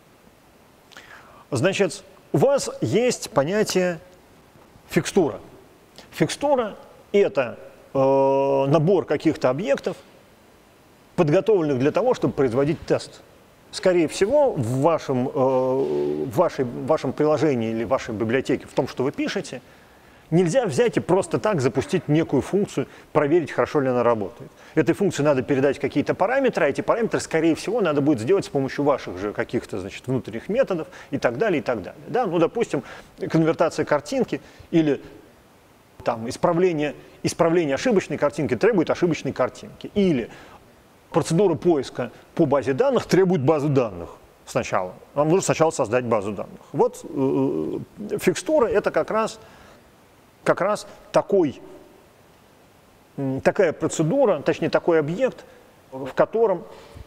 Speaker 1: Значит, у вас есть понятие фикстура. Фикстура – это э, набор каких-то объектов, подготовленных для того, чтобы производить тест. Скорее всего, в вашем, э, в вашей, в вашем приложении или в вашей библиотеке, в том, что вы пишете, нельзя взять и просто так запустить некую функцию, проверить, хорошо ли она работает. Этой функции надо передать какие-то параметры, а эти параметры, скорее всего, надо будет сделать с помощью ваших же каких-то, значит, внутренних методов и так далее, и так далее. Да? Ну, допустим, конвертация картинки или там, исправление, исправление ошибочной картинки требует ошибочной картинки. Или процедура поиска по базе данных требует базы данных сначала. Вам нужно сначала создать базу данных. Вот э, фикстура – это как раз как раз такой, такая процедура, точнее такой объект, в котором,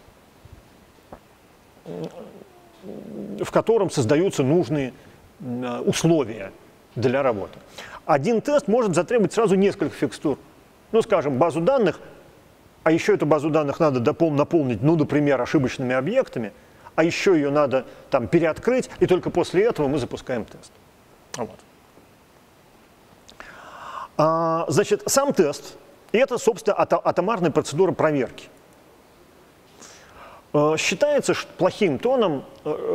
Speaker 1: в котором создаются нужные условия для работы. Один тест может затребовать сразу несколько фикстур. Ну, скажем, базу данных, а еще эту базу данных надо допол- наполнить, ну, например, ошибочными объектами, а еще ее надо там переоткрыть, и только после этого мы запускаем тест. Вот. А, значит, сам тест – это, собственно, ато- атомарная процедура проверки. Считается что плохим тоном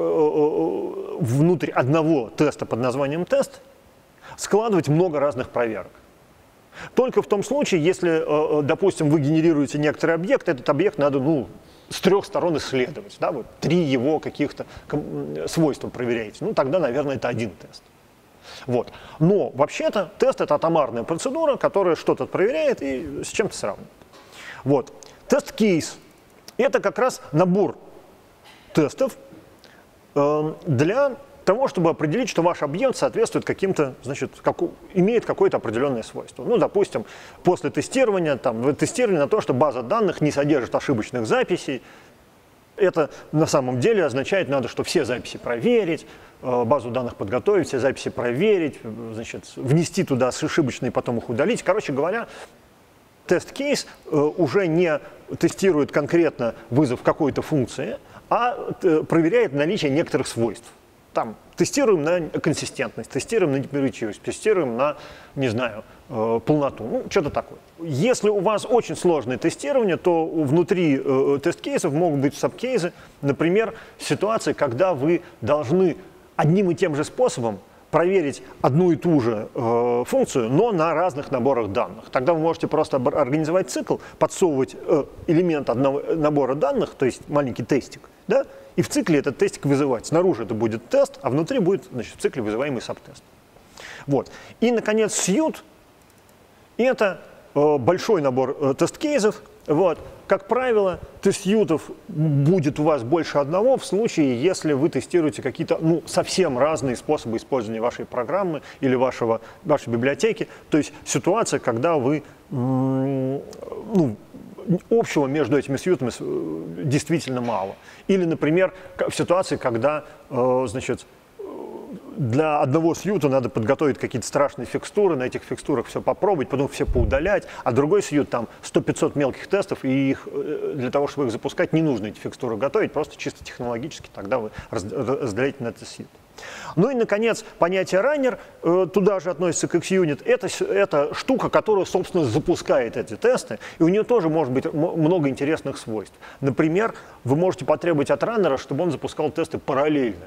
Speaker 1: внутрь одного теста под названием тест складывать много разных проверок. Только в том случае, если, допустим, вы генерируете некоторый объект, этот объект надо, ну, с трех сторон исследовать, да, вот три его каких-то свойства проверяете. Ну, тогда, наверное, это один тест. Вот. Но вообще-то тест — это атомарная процедура, которая что-то проверяет и с чем-то сравнивает. Вот. Тест-кейс — это как раз набор тестов э, для того, чтобы определить, что ваш объект соответствует каким-то, значит, как, имеет какое-то определенное свойство. Ну, допустим, после тестирования, там, тестирование на то, что база данных не содержит ошибочных записей. Это на самом деле означает, надо, что все записи проверить, базу данных подготовить, все записи проверить, значит, внести туда ошибочные, потом их удалить. Короче говоря, тест-кейс уже не тестирует конкретно вызов какой-то функции, а проверяет наличие некоторых свойств. Там тестируем на консистентность, тестируем на непротиворечивость, тестируем на, не знаю, э, полноту, ну, что-то такое. Если у вас очень сложное тестирование, то внутри э, тест-кейсов могут быть саб-кейсы, например, ситуации, когда вы должны одним и тем же способом проверить одну и ту же э, функцию, но на разных наборах данных. Тогда вы можете просто организовать цикл, подсовывать э, элемент одного набора данных, то есть маленький тестик, да, и в цикле этот тестик вызывать. Снаружи это будет тест, а внутри будет, значит, в цикле вызываемый сабтест. Вот. И, наконец, сьют — это э, большой набор э, тест-кейсов. Вот. Как правило, тест-сьютов будет у вас больше одного в случае, если вы тестируете какие-то, ну, совсем разные способы использования вашей программы или вашего, вашей библиотеки. То есть ситуация, когда вы, м- ну, общего между этими сьютами действительно мало. Или, например, в ситуации, когда, значит, для одного сьюта надо подготовить какие-то страшные фикстуры, на этих фикстурах все попробовать, потом все поудалять, а другой сьют, там сто-пятьсот мелких тестов, и их, для того, чтобы их запускать, не нужно эти фикстуры готовить, просто чисто технологически тогда вы разделяете на этот сьют. Ну и, наконец, понятие раннер, э, туда же относится к X-Unit. Это, это штука, которая, собственно, запускает эти тесты, и у нее тоже может быть много интересных свойств. Например, вы можете потребовать от раннера, чтобы он запускал тесты параллельно.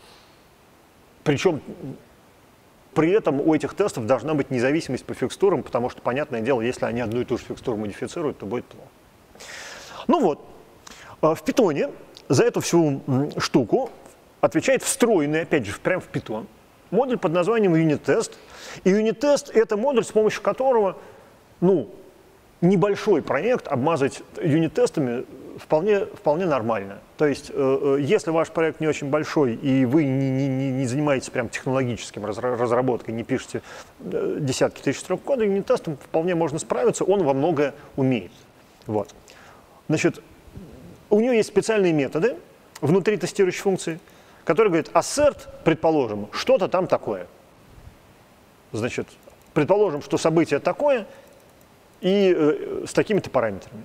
Speaker 1: Причем при этом у этих тестов должна быть независимость по фикстурам, потому что, понятное дело, если они одну и ту же фикстуру модифицируют, то будет плохо. Ну вот, в Python за эту всю штуку отвечает встроенный, опять же, прямо в Python, модуль под названием UnitTest. И UnitTest — это модуль, с помощью которого, ну, небольшой проект обмазать юнит-тестами вполне, вполне нормально. То есть, э, если ваш проект не очень большой, и вы не, не, не занимаетесь прям технологическим разработкой, не пишете десятки тысяч строк кода, юнит-тестом вполне можно справиться, он во многое умеет. Вот. Значит, у него есть специальные методы внутри тестирующей функции, который говорит, assert, предположим, что-то там такое. Значит, предположим, что событие такое и э, с такими-то параметрами.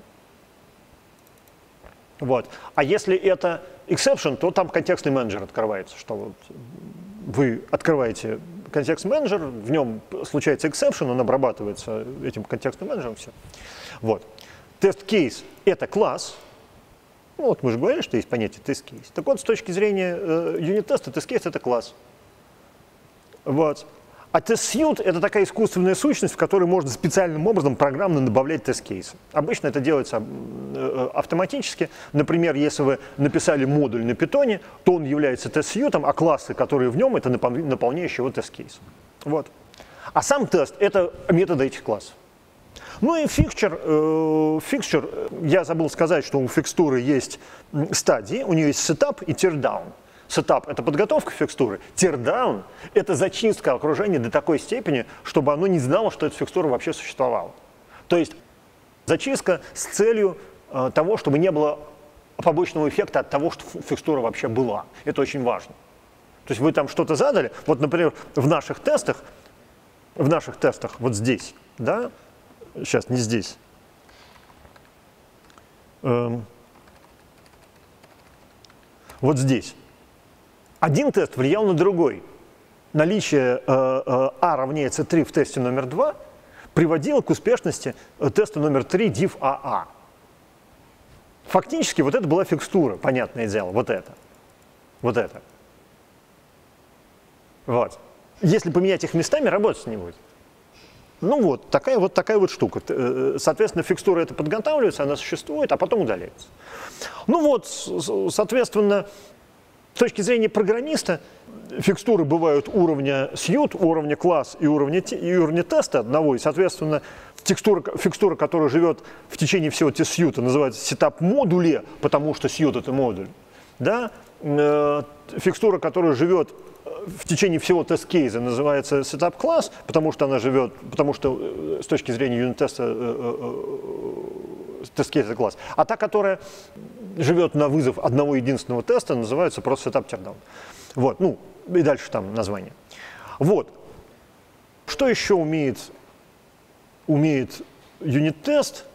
Speaker 1: Вот. А если это exception, то там контекстный менеджер открывается, что вот вы открываете контекст менеджер, в нем случается exception, он обрабатывается этим контекстным менеджером, все. Вот. Тест-кейс — это класс. Ну, вот мы же говорили, что есть понятие тест-кейс. Так вот, с точки зрения э, юнит-теста, тест-кейс — это класс. Вот. А тест-сьют — это такая искусственная сущность, в которой можно специальным образом программно добавлять тест-кейсы. Обычно это делается э, автоматически. Например, если вы написали модуль на питоне, то он является тест-сьютом, а классы, которые в нем, это наполняющие его тест-кейс. Вот. А сам тест — это методы этих классов. Ну и фикчер, э, фикчер, я забыл сказать, что у фикстуры есть стадии, у нее есть сетап и teardown. Сетап — это подготовка фикстуры, teardown — это зачистка окружения до такой степени, чтобы оно не знало, что эта фикстура вообще существовала. То есть зачистка с целью э, того, чтобы не было побочного эффекта от того, что фикстура вообще была. Это очень важно. То есть вы там что-то задали, вот, например, в наших тестах, в наших тестах вот здесь, да, сейчас, не здесь. Эм. Вот здесь. Один тест влиял на другой. Наличие э, э, А равняется три в тесте номер два приводило к успешности теста номер три div эй эй. фактически вот это была фикстура, понятное дело, вот это. Вот это. Вот. Если поменять их местами, работать не будет. Ну вот, такая вот такая вот штука. Соответственно, фикстура это подготавливается, она существует, а потом удаляется. Ну вот, соответственно, с точки зрения программиста, фикстуры бывают уровня сьют, уровня класс и уровня, и уровня теста одного, и, соответственно, текстура, фикстура, которая живет в течение всего сьюта, называется сетап модуле, потому что сьют это модуль. Да? Фикстура, которая живет в течение всего тест-кейса, называется setup класс, потому что она живет, потому что с точки зрения юнит-теста тест-кейса класс. А та, которая живет на вызов одного единственного теста, называется просто setup teardown. Вот, ну и дальше там название. Вот. Что еще умеет, умеет юнит-тест?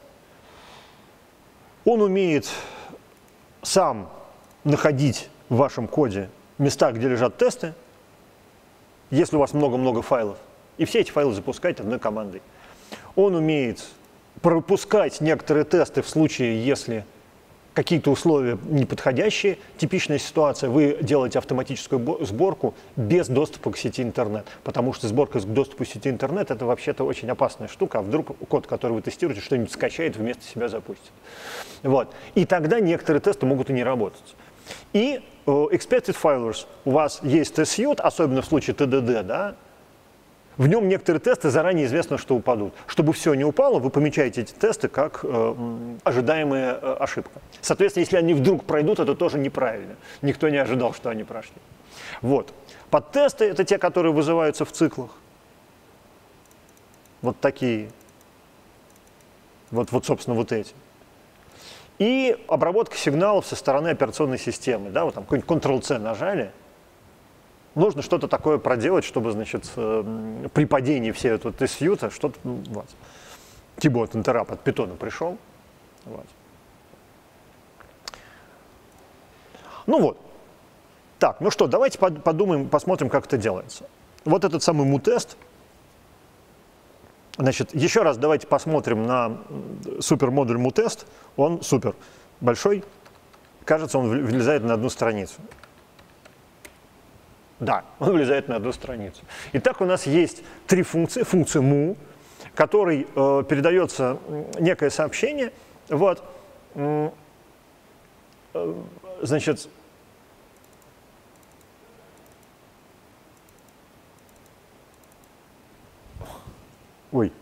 Speaker 1: Он умеет сам находить в вашем коде места, где лежат тесты, если у вас много-много файлов, и все эти файлы запускать одной командой. Он умеет пропускать некоторые тесты в случае, если какие-то условия неподходящие. Типичная ситуация, вы делаете автоматическую сборку без доступа к сети интернет, потому что сборка к доступу к сети интернет — это вообще-то очень опасная штука, а вдруг код, который вы тестируете, что-нибудь скачает, вместо себя запустит. Вот. И тогда некоторые тесты могут и не работать. И uh, expected filers, у вас есть test-suite, особенно в случае ти ди ди, да, в нем некоторые тесты заранее известно, что упадут. Чтобы все не упало, вы помечаете эти тесты как э, ожидаемая э, ошибка. Соответственно, если они вдруг пройдут, это тоже неправильно. Никто не ожидал, что они прошли. Вот. Подтесты — это те, которые вызываются в циклах. Вот такие. Вот, вот собственно, вот эти. И обработка сигналов со стороны операционной системы. Да, вот там какой-нибудь контрол-C нажали. Нужно что-то такое проделать, чтобы, значит, при падении всей этого тест-сьюта что-то, вот. Типа от интерап от питона пришел. Вот. Ну вот. Так, ну что, давайте подумаем, посмотрим, как это делается. Вот этот самый му-тест. Значит, еще раз давайте посмотрим на супермодуль му-тест. Он супер большой. Кажется, он влезает на одну страницу. Да, он влезает на одну страницу. Итак, у нас есть три функции. Функция mu, которой э, передается некое сообщение. Вот. Э, значит, ой.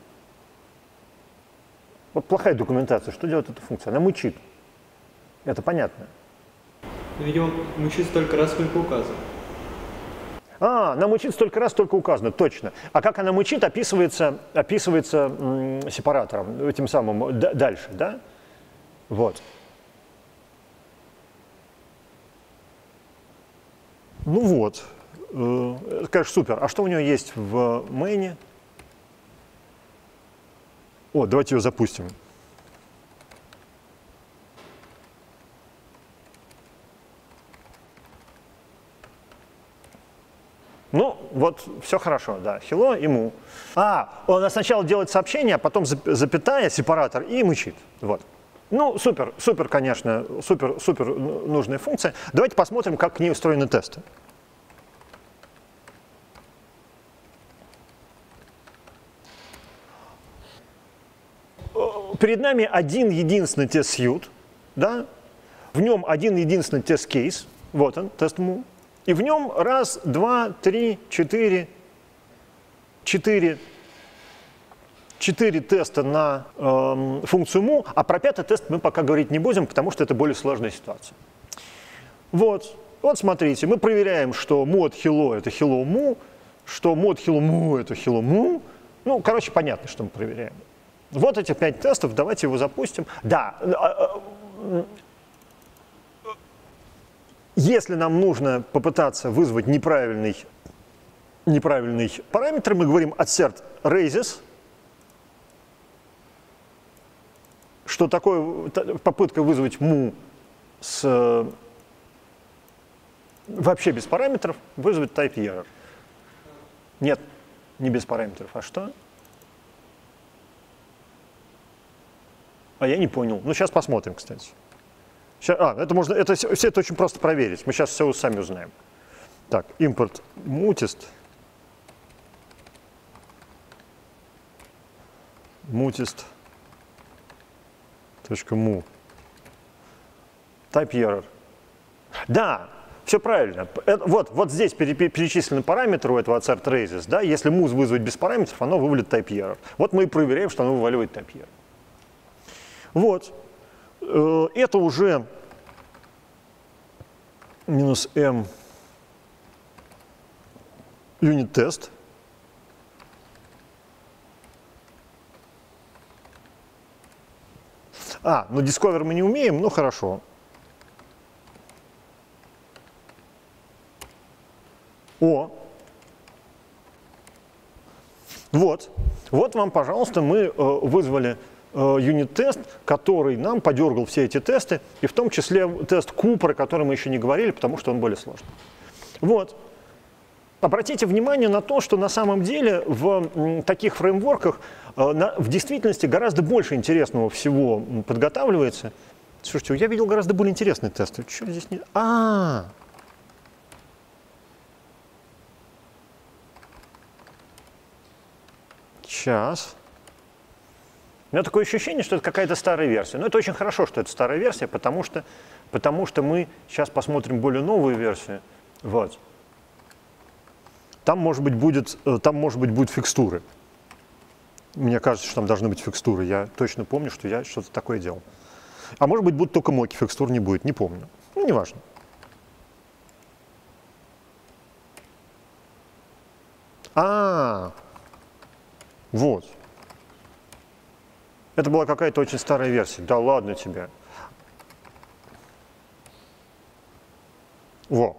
Speaker 1: Вот плохая документация. Что делает эта функция? Она мучит. Это понятно.
Speaker 5: Видимо, мучит столько раз, сколько указано.
Speaker 1: А, она мучит столько раз, столько указано, точно. А как она мучит, описывается, описывается м, сепаратором, этим самым дальше, да? Вот. Ну вот. Это, конечно, супер. А что у нее есть в мейне? О, давайте ее запустим. Ну, вот, все хорошо, да. Hello и mu. А, он сначала делает сообщение, а потом запятая, сепаратор, и мычит. Вот. Ну, супер, супер, конечно, супер, супер нужная функция. Давайте посмотрим, как к ней устроены тесты. Перед нами один единственный тест-сьют, да? В нем один единственный тест-кейс, вот он, тест mu. И в нем раз, два, три, четыре, четыре, четыре теста на э, функцию mu, а про пятый тест мы пока говорить не будем, потому что это более сложная ситуация. Вот, вот смотрите, мы проверяем, что mu от hello это hello mu, что mu от hello mu это hello mu. Ну, короче, понятно, что мы проверяем. Вот эти пять тестов, давайте его запустим. Да. Если нам нужно попытаться вызвать неправильный, неправильный параметр, мы говорим assert raises, что такое попытка вызвать mu с, вообще без параметров, вызвать type error. Нет, не без параметров. А что? А я не понял. Ну, сейчас посмотрим, кстати. Сейчас, а, это можно, это все это очень просто проверить. Мы сейчас все сами узнаем. Так, импорт mutist. mutist. .mu. Type error. Да, все правильно. Это, вот, вот здесь перечислены параметры у этого assert raises. Да? Если muz вызвать без параметров, оно вывалит type error. Вот мы и проверяем, что оно вываливает type error. Вот. Это уже минус m unit test. А, ну discover мы не умеем, ну хорошо. О, вот, вот вам, пожалуйста, мы э, вызвали э, юнит-тест, который нам подергал все эти тесты, и в том числе тест Q, про который мы еще не говорили, потому что он более сложный. Вот. Обратите внимание на то, что на самом деле в м, таких фреймворках э, на, в действительности гораздо больше интересного всего подготавливается. Слушайте, я видел гораздо более интересные тесты. Что здесь не... А-а-а! Сейчас. У меня такое ощущение, что это какая-то старая версия. Но это очень хорошо, что это старая версия, потому что, потому что мы сейчас посмотрим более новую версию. Вот. Там, может быть, будет, там, может быть, будут фикстуры. Мне кажется, что там должны быть фикстуры. Я точно помню, что я что-то такое делал. А может быть, будут только моки, фикстур не будет, не помню. Ну, неважно. А-а-а. Вот. Это была какая-то очень старая версия. Да ладно тебе. Во.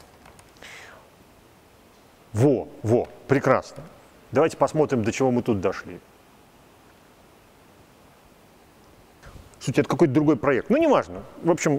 Speaker 1: Во, во, прекрасно. Давайте посмотрим, до чего мы тут дошли. Слушайте, это какой-то другой проект. Ну, неважно. В общем,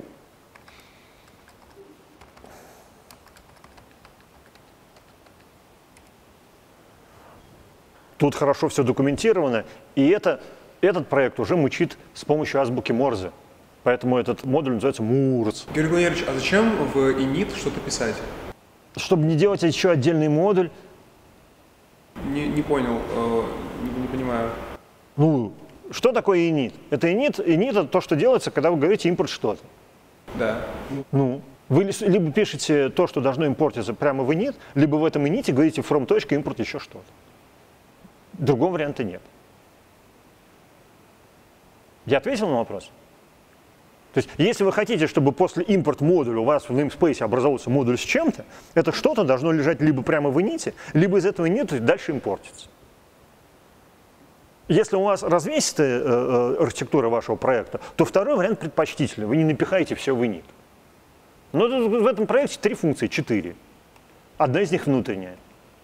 Speaker 1: тут хорошо все документировано, и это, этот проект уже мычит с помощью азбуки Морзе. Поэтому этот модуль называется Мурз.
Speaker 2: Георгий Валерьевич, а зачем в init что-то писать?
Speaker 1: Чтобы не делать еще отдельный модуль.
Speaker 2: Не, не понял, э, не, не понимаю.
Speaker 1: Ну, что такое init? Это init, init это то, что делается, когда вы говорите импорт что-то.
Speaker 2: Да.
Speaker 1: Ну, вы либо пишете то, что должно импортиться прямо в init, либо в этом init говорите from точка импорт еще что-то. Другого варианта нет. Я ответил на вопрос? То есть, если вы хотите, чтобы после импорт модуля у вас в namespace образовался модуль с чем-то, это что-то должно лежать либо прямо в init, либо из этого init дальше импортится. Если у вас развесистая э, архитектура вашего проекта, то второй вариант предпочтительный. Вы не напихаете все в init. Но в этом проекте три функции, четыре. Одна из них внутренняя.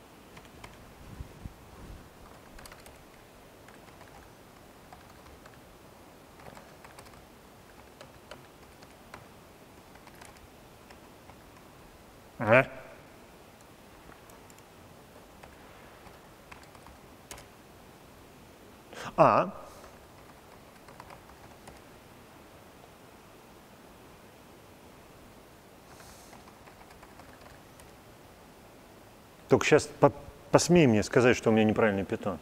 Speaker 1: Ага. А. Только сейчас по посмей мне сказать, что у меня неправильный питон.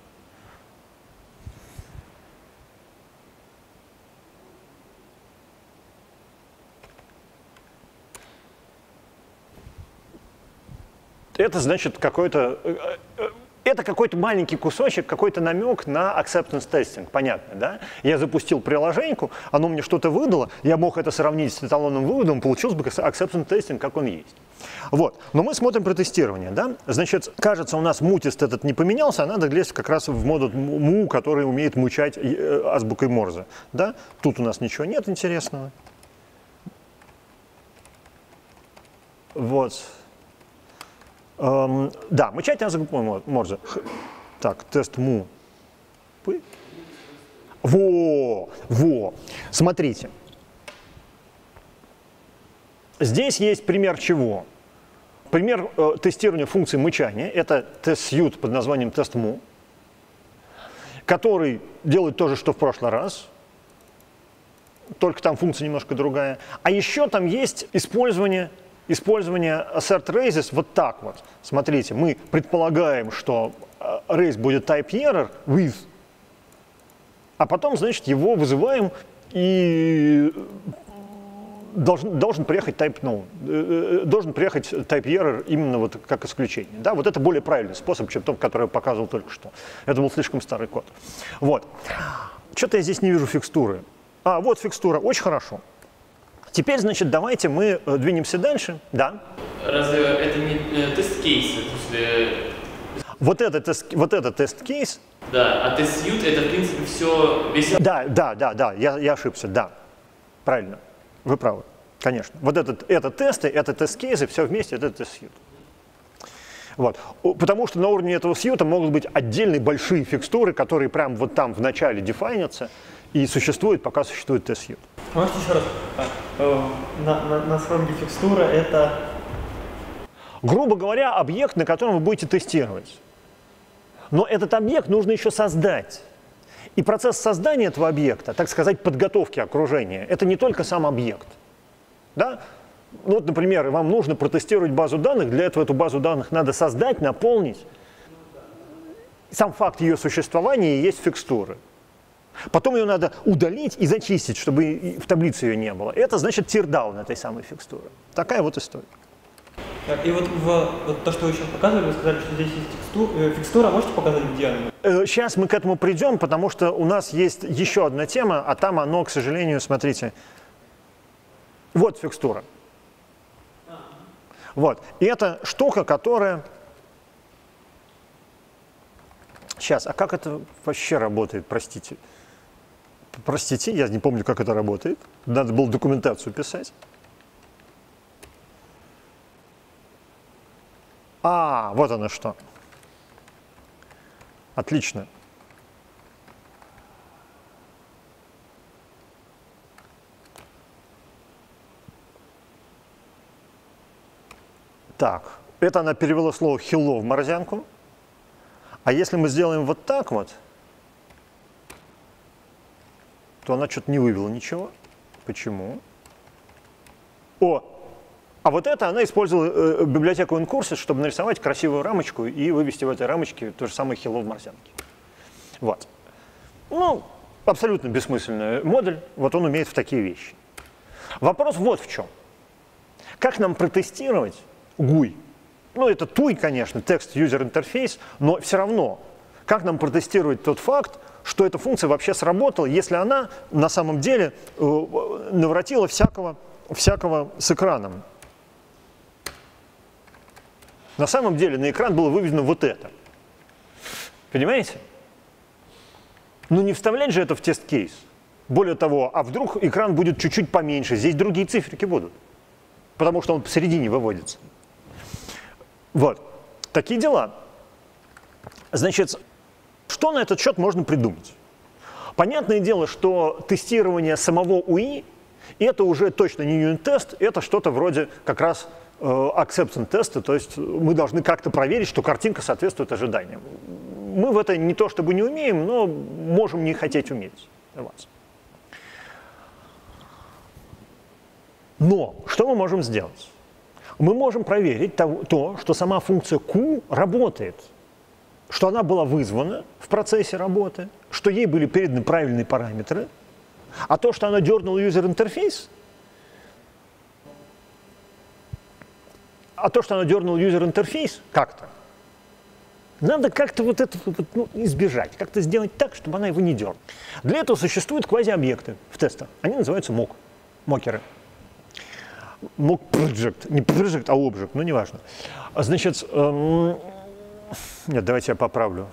Speaker 1: Это значит какой-то, это какой-то маленький кусочек, какой-то намек на acceptance testing, понятно, да? Я запустил приложеньку, оно мне что-то выдало, я мог это сравнить с эталонным выводом, получился бы acceptance testing, как он есть. Вот, но мы смотрим про тестирование, да? Значит, кажется, у нас мутист этот не поменялся, а надо лезть как раз в модуль му, который умеет мучать азбукой Морзе, да? Тут у нас ничего нет интересного. Вот. Um, да, мычать азбукой Морзе. Так, тест му. Во, во. Смотрите. Здесь есть пример чего? Пример э, тестирования функции мычания. Это тест-сьют под названием тест-му, который делает то же, что в прошлый раз. только там функция немножко другая. А еще там есть использование, использование assert raises вот так вот. Смотрите, мы предполагаем, что raise будет type error with, а потом, значит, его вызываем и должен, должен приехать type, ну, должен приехать type error именно вот как исключение. Да, вот это более правильный способ, чем тот, который я показывал только что. Это был слишком старый код. Вот. Что-то я здесь не вижу фикстуры. А, вот фикстура, очень хорошо. Теперь, значит, давайте мы двинемся дальше. Да.
Speaker 3: Разве это не тест-кейс?
Speaker 1: Вот это тест, вот это тест-кейс.
Speaker 3: Да, а тест-сьют это, в принципе, все весь...
Speaker 1: Да, да, да, да, я, я ошибся, да. Правильно, вы правы, конечно. Вот этот, это тесты, это тест-кейсы, все вместе, это тест-сьют. Вот. Потому что на уровне этого сьюта могут быть отдельные большие фикстуры, которые прямо вот там в начале дефайнятся и существуют, пока существует тест-сьют.
Speaker 5: Можете еще раз? На, на, на фронте фикстура это...
Speaker 1: Грубо говоря, объект, на котором вы будете тестировать. Но этот объект нужно еще создать. И процесс создания этого объекта, так сказать, подготовки окружения, это не только сам объект. Да? Ну, вот, например, вам нужно протестировать базу данных, для этого эту базу данных надо создать, наполнить. Сам факт ее существования и есть фикстуры. Потом ее надо удалить и зачистить, чтобы в таблице ее не было. Это значит тирдаун этой самой фикстуры. Такая вот история.
Speaker 5: Так, и вот, в, вот то, что вы сейчас показывали, вы сказали, что здесь есть фикстура. Фикстура, можете показать, где она?
Speaker 1: Сейчас мы к этому придем, потому что у нас есть еще одна тема, а там оно, к сожалению, смотрите, вот фикстура. Вот. И это штука, которая... Сейчас, а как это вообще работает, простите? Простите, я не помню, как это работает. Надо было документацию писать. А, вот оно что. Отлично. Так, это она перевела слово hello в морзянку. А если мы сделаем вот так вот, то она что-то не вывела ничего. Почему? О! А вот это она использовала э, библиотеку Incursus, чтобы нарисовать красивую рамочку и вывести в этой рамочке то же самое hello в морзянке. Вот. Ну, абсолютно бессмысленная модель. Вот он умеет в такие вещи. Вопрос вот в чем. Как нам протестировать гуй? Ну, это туй, конечно, text user interface, но все равно, как нам протестировать тот факт, что эта функция вообще сработала, если она на самом деле э, наворотила всякого, всякого с экраном. На самом деле на экран было выведено вот это. Понимаете? Ну не вставлять же это в тест-кейс. Более того, а вдруг экран будет чуть-чуть поменьше, здесь другие циферки будут, потому что он посередине выводится. Вот. Такие дела. Значит, что на этот счет можно придумать? Понятное дело, что тестирование самого УИ – это уже точно не юнит-тест, это что-то вроде как раз э, acceptance теста, то есть мы должны как-то проверить, что картинка соответствует ожиданиям. Мы в это не то чтобы не умеем, но можем не хотеть уметь. Но что мы можем сделать? Мы можем проверить то, то, что сама функция Q работает, что она была вызвана в процессе работы, что ей были переданы правильные параметры, а то, что она дернула user-интерфейс, а то, что она дернула user-интерфейс как-то, надо как-то вот это вот, ну, избежать, как-то сделать так, чтобы она его не дернула. Для этого существуют квази-объекты в тестах. Они называются мок, мокеры. Mock project, не project, а object, ну неважно. Значит, эм, нет, давайте я поправлю.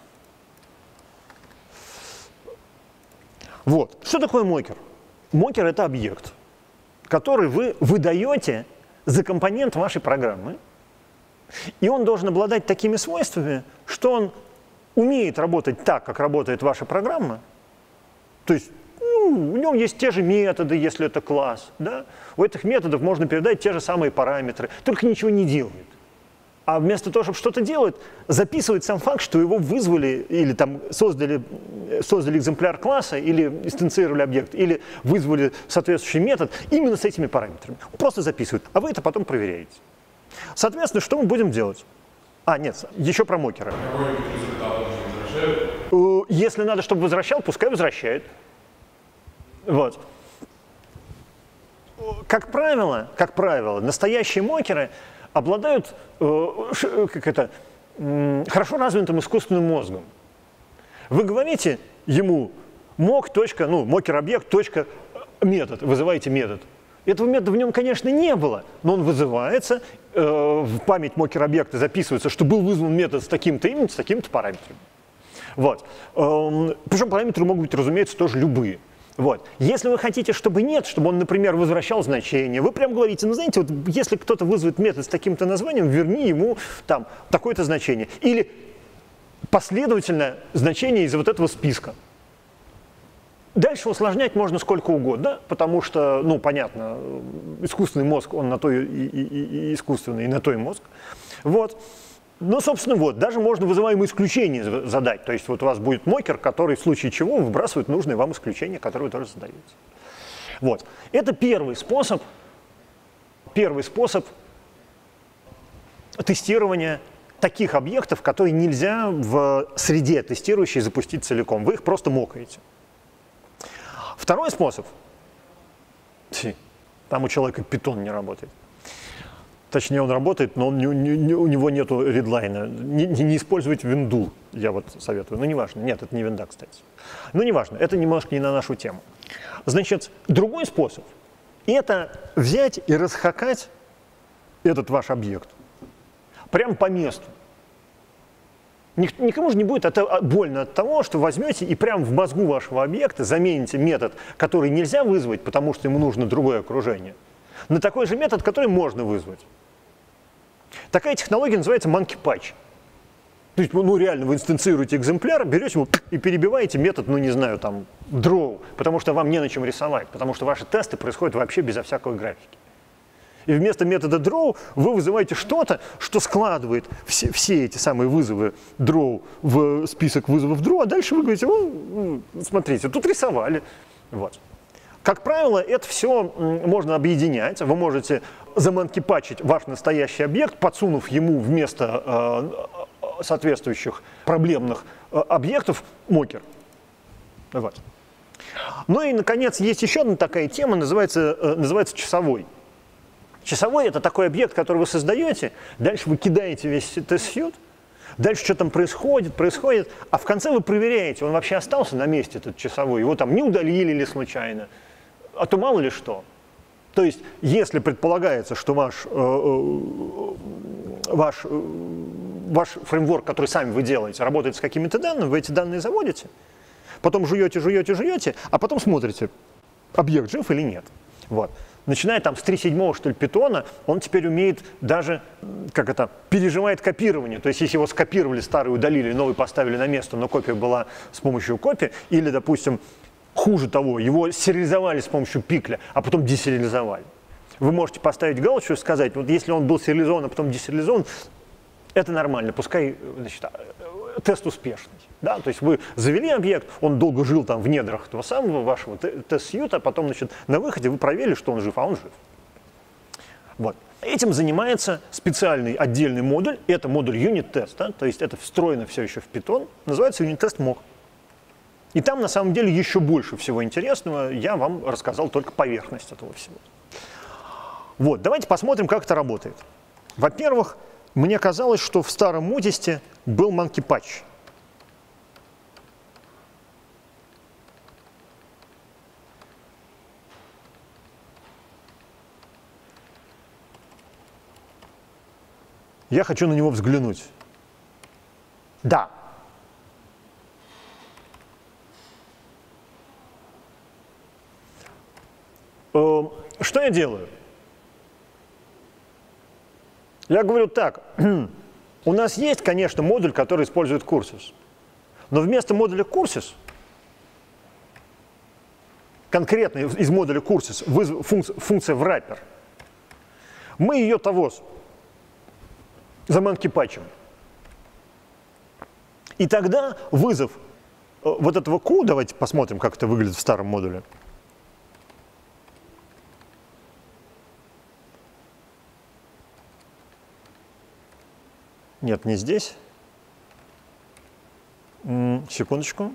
Speaker 1: Вот, что такое мокер? Мокер — это объект, который вы выдаете за компонент вашей программы, и он должен обладать такими свойствами, что он умеет работать так, как работает ваша программа, то есть у него есть те же методы, если это класс. Да? У этих методов можно передать те же самые параметры, только ничего не делает. А вместо того, чтобы что-то делать, записывает сам факт, что его вызвали или там создали, создали экземпляр класса, или инстанцировали объект, или вызвали соответствующий метод именно с этими параметрами. Просто записывает, а вы это потом проверяете. Соответственно, что мы будем делать? А, нет, еще про мокеры.
Speaker 2: Какой-нибудь результат возвращают?
Speaker 1: Если надо, чтобы возвращал, пускай возвращает. Вот. Как правило, как правило, настоящие мокеры обладают э, как это, э, хорошо развитым искусственным мозгом. Вы говорите ему mock. Ну, мокер-объект, точка, метод, вызываете метод. Этого метода в нем, конечно, не было, но он вызывается, э, в память мокер-объекта записывается, что был вызван метод с таким-то именем, с таким-то параметром. Вот. Э, причем параметры могут быть, разумеется, тоже любые. Вот. Если вы хотите, чтобы нет, чтобы он, например, возвращал значение, вы прям говорите, ну, знаете, вот если кто-то вызовет метод с таким-то названием, верни ему там такое-то значение. Или последовательное значение из вот этого списка. Дальше усложнять можно сколько угодно, потому что, ну, понятно, искусственный мозг, он на то и, и, и, и искусственный, и на то и мозг. Вот. Ну, собственно, вот, даже можно вызываемые исключения задать. То есть вот у вас будет мокер, который в случае чего выбрасывает нужные вам исключения, которые вы тоже задаете. Вот. Это первый способ, первый способ тестирования таких объектов, которые нельзя в среде тестирующей запустить целиком. Вы их просто мокаете. Второй способ. Там у человека питон не работает. Точнее, он работает, но он, не, не, у него нет редлайна. Не, не использовать винду, я вот советую. Ну, неважно. Нет, это не винда, кстати. Ну, неважно. Это немножко не на нашу тему. Значит, другой способ – это взять и расхакать этот ваш объект прямо по месту. Никому же не будет это больно от того, что возьмете и прямо в мозгу вашего объекта замените метод, который нельзя вызвать, потому что ему нужно другое окружение, на такой же метод, который можно вызвать. Такая технология называется monkey patch. То есть, ну, реально, вы инстанцируете экземпляр, берете его и перебиваете метод, ну, не знаю, там, draw, потому что вам не на чем рисовать, потому что ваши тесты происходят вообще безо всякой графики. И вместо метода draw вы вызываете что-то, что складывает все, все эти самые вызовы draw в список вызовов draw, а дальше вы говорите, ну, смотрите, тут рисовали. Вот. Как правило, это все можно объединять. Вы можете заманкипачить ваш настоящий объект, подсунув ему вместо э, соответствующих проблемных э, объектов мокер. Вот. Ну и, наконец, есть еще одна такая тема, называется, э, называется часовой. Часовой – это такой объект, который вы создаете, дальше вы кидаете весь тест-сьют, дальше что там происходит, происходит, а в конце вы проверяете, он вообще остался на месте, этот часовой, его там не удалили ли случайно, а то мало ли что. То есть, если предполагается, что ваш, э, э, ваш, э, ваш фреймворк, который сами вы делаете, работает с какими-то данными, вы эти данные заводите, потом жуете, жуете, жуете, а потом смотрите, объект жив или нет. Вот. Начиная там с три седьмого, что ли, питона, он теперь умеет даже, как это, переживает копирование. То есть, если его скопировали, старый удалили, новый поставили на место, но копия была с помощью копии, или, допустим, хуже того, его сериализовали с помощью пикля, а потом десериализовали. Вы можете поставить галочку и сказать, вот если он был сериализован, а потом десериализован, это нормально, пускай, значит, тест успешный. Да? То есть вы завели объект, он долго жил там в недрах того самого вашего тест-сьюта, потом, значит, на выходе вы проверили, что он жив, а он жив. Вот. Этим занимается специальный отдельный модуль, это модуль юнит-тест, да? То есть это встроено все еще в Python, называется юнит-тест mock. И там, на самом деле, еще больше всего интересного, я вам рассказал только поверхность этого всего. Вот, давайте посмотрим, как это работает. Во-первых, мне казалось, что в старом Modist был monkey patch. Я хочу на него взглянуть. Да. Что я делаю? Я говорю так. У нас есть, конечно, модуль, который использует Curses. Но вместо модуля Curses, конкретно из модуля Curses, функция, функция wrapper, мы ее того заманки-патчем. И тогда вызов вот этого Q, давайте посмотрим, как это выглядит в старом модуле. Нет, не здесь. М-м, секундочку.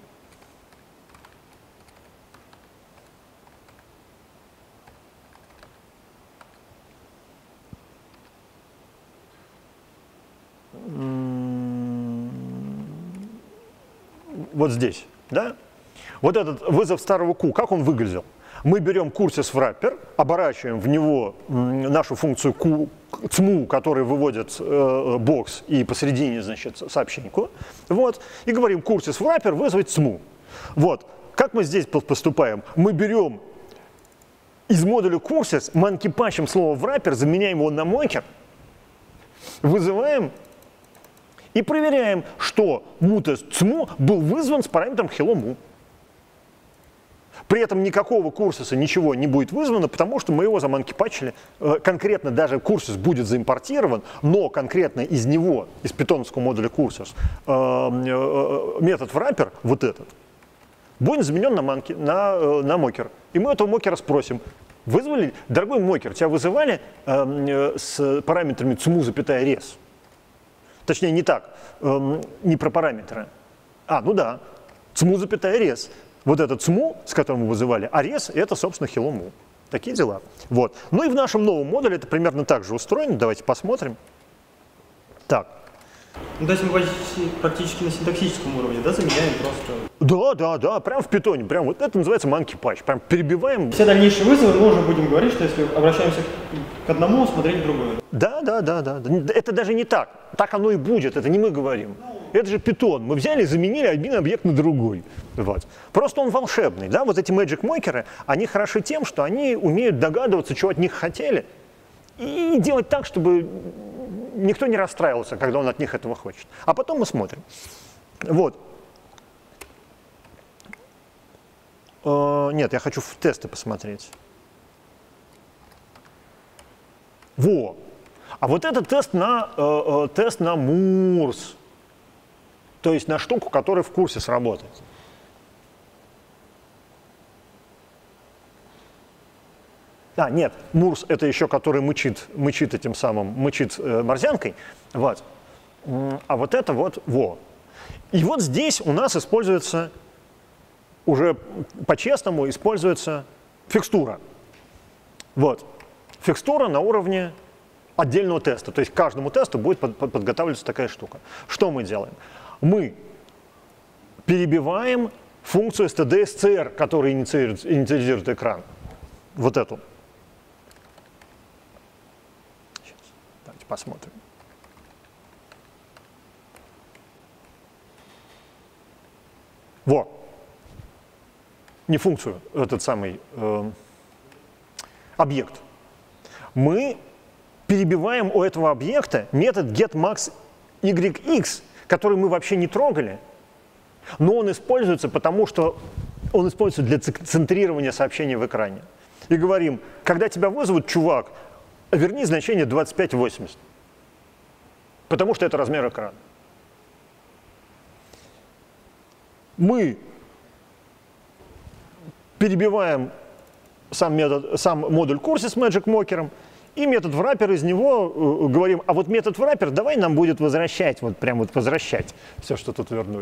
Speaker 1: Вот здесь, да? Вот этот вызов старого Q, как он выглядел? Мы берем curses wrapper, оборачиваем в него нашу функцию Q, цму, который выводит э, бокс, и посередине, значит, сообщеньку, вот, и говорим curses wrapper вызвать цму. Вот, как мы здесь поступаем? Мы берем из модуля curses, манки-патчем слово wrapper, заменяем его на мокер, вызываем и проверяем, что мутест цму был вызван с параметром hello-mu. При этом никакого курсиса ничего не будет вызвано, потому что мы его заманки-патчили. Конкретно даже курсис будет заимпортирован, но конкретно из него, из питоновского модуля курсис, метод wrapper, вот этот, будет заменен на, манки, на, на мокер. И мы этого мокера спросим. Вызвали, дорогой мокер, тебя вызывали э, с параметрами цму, запятая res? Точнее, не так, э, не про параметры. А, ну да, цму, запятая res. Вот этот цму, с которым мы вызывали, а res — это, собственно, hello-mu. Такие дела. Вот. Ну и в нашем новом модуле это примерно так же устроено. Давайте посмотрим. Так.
Speaker 5: Ну, то есть мы почти, практически на синтаксическом уровне, да, заменяем просто...
Speaker 1: Да, да, да, прям в питоне. Прям вот это называется monkey-patch. Прям перебиваем.
Speaker 5: Все дальнейшие вызовы мы уже будем говорить, что если обращаемся к одному, смотреть другое.
Speaker 1: Да, да, да, да. Это даже не так. Так оно и будет. Это не мы говорим. Это же питон. Мы взяли и заменили один объект на другой. Вот. Просто он волшебный. Да? Вот эти magic-мокеры, они хороши тем, что они умеют догадываться, чего от них хотели, и делать так, чтобы никто не расстраивался, когда он от них этого хочет. А потом мы смотрим. Вот. Э, нет, я хочу в тесты посмотреть. Во. А вот это тест на, э, э, тест на Мурс. То есть на штуку, которая в курсе сработает. А, нет, Мурс — это еще который мычит, мычит этим самым, мычит э, морзянкой. Вот. А вот это вот, во. И вот здесь у нас используется, уже по-честному используется фикстура. Вот. Фикстура на уровне отдельного теста. То есть к каждому тесту будет под, под, подготавливаться такая штука. Что мы делаем? Мы перебиваем функцию stdscr, которая инициирует, инициализирует экран. Вот эту. Сейчас, давайте посмотрим. Во. Не функцию, этот самый э, объект. Мы перебиваем у этого объекта метод getMaxYx, который мы вообще не трогали, но он используется, потому что он используется для центрирования сообщения в экране. И говорим, когда тебя вызовут, чувак, верни значение двадцать пять восемьдесят, потому что это размер экрана. Мы перебиваем сам, метод, сам модуль курса с magic-мокером, и метод wrapper из него э, говорим, а вот метод wrapper давай нам будет возвращать, вот прям вот возвращать все, что тут вернули.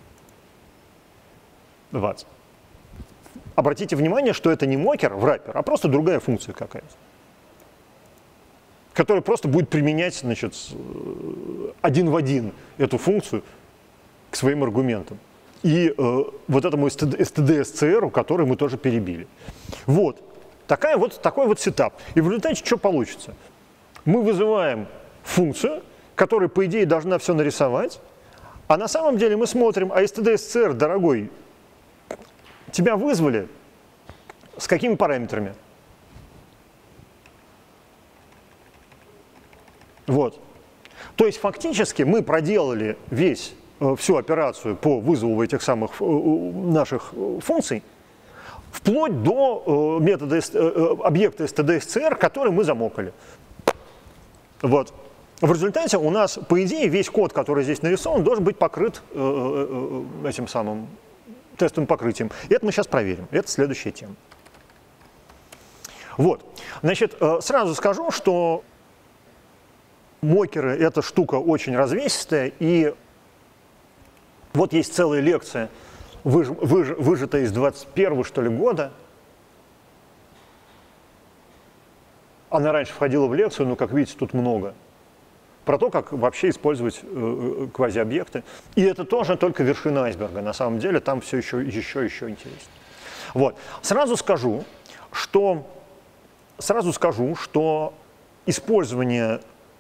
Speaker 1: Вот. Обратите внимание, что это не мокер, wrapper, а просто другая функция какая-то, которая просто будет применять, значит, один в один эту функцию к своим аргументам. И э, вот этому stdscr, который мы тоже перебили. Вот. Такая вот, такой вот сетап. И в результате что получится? Мы вызываем функцию, которая, по идее, должна все нарисовать, а на самом деле мы смотрим, а stdscr, дорогой, тебя вызвали с какими параметрами? Вот. То есть фактически мы проделали весь, всю операцию по вызову этих самых наших функций, вплоть до э, метода, э, объекта stdscr, который мы замокали. Вот. В результате у нас, по идее, весь код, который здесь нарисован, должен быть покрыт э, э, этим самым тестовым покрытием. И это мы сейчас проверим. Это следующая тема. Вот. Значит, э, сразу скажу, что мокеры — это штука очень развесистая, и вот есть целая лекция, выж, выж, выжатая из двадцать первого, что ли, года. Она раньше входила в лекцию, но, как видите, тут много. Про то, как вообще использовать э, квазиобъекты. И это тоже только вершина айсберга. На самом деле там все еще, еще, еще интереснее. Вот. Сразу скажу, что, сразу скажу, что использование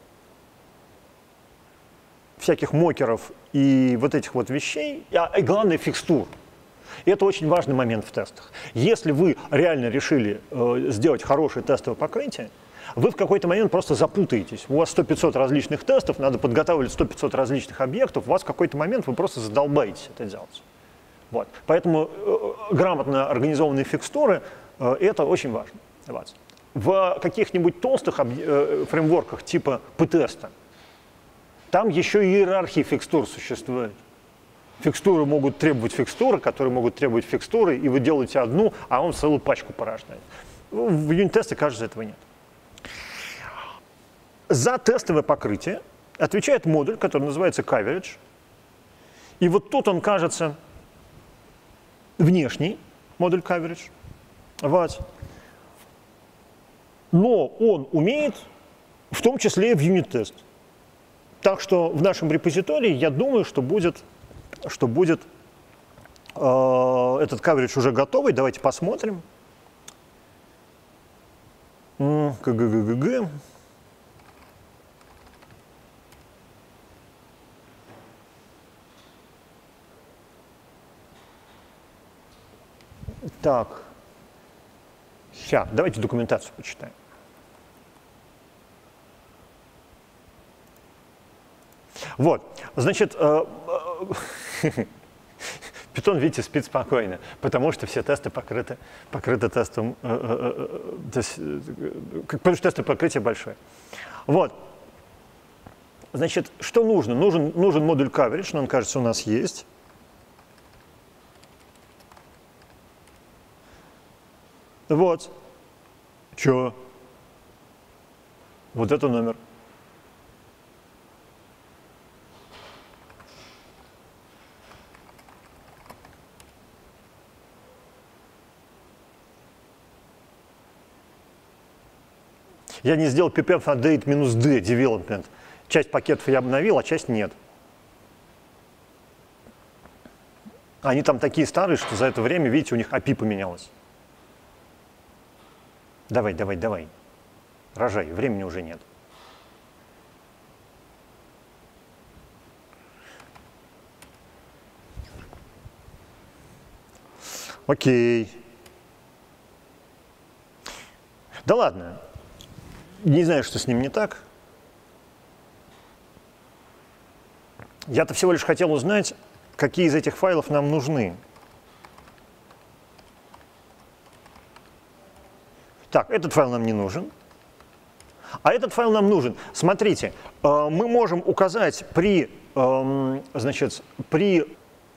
Speaker 1: всяких мокеров и вот этих вот вещей, а главное фикстур. И это очень важный момент в тестах. Если вы реально решили э, сделать хорошее тестовое покрытие, вы в какой-то момент просто запутаетесь. У вас сто-пятьсот различных тестов, надо подготавливать сто-пятьсот различных объектов, у вас в какой-то момент вы просто задолбаетесь это делать. Вот. Поэтому э, грамотно организованные фикстуры э, это очень важно. Вот. В каких-нибудь толстых э, фреймворках типа пи-теста там еще и иерархии фикстур существуют. Фикстуры могут требовать фикстуры, которые могут требовать фикстуры, и вы делаете одну, а он целую пачку порождает. В юнит-тесте, кажется, этого нет. За тестовое покрытие отвечает модуль, который называется coverage. И вот тут он кажется внешний модуль coverage. Вот. Но он умеет в том числе и в юнит-тест. Так что в нашем репозитории, я думаю, что будет, что будет э, этот coverage уже готовый. Давайте посмотрим. КГГГ. Так. Сейчас, давайте документацию почитаем. Вот, значит, Python, видите, спит спокойно, потому что все тесты покрыты, покрыты тестом, то есть, потому что тестовое покрытие большое. Вот, значит, что нужно? Нужен, нужен модуль coverage, но он, кажется, у нас есть. Вот. Чё? Вот это номер. Я не сделал pipf update минус d development. Часть пакетов я обновил, а часть нет. Они там такие старые, что за это время, видите, у них эй пи ай поменялось. Давай, давай, давай. Рожай, времени уже нет. Окей. Да ладно. Не знаю, что с ним не так. Я-то всего лишь хотел узнать, какие из этих файлов нам нужны. Так, этот файл нам не нужен. А этот файл нам нужен. Смотрите, мы можем указать при, значит, при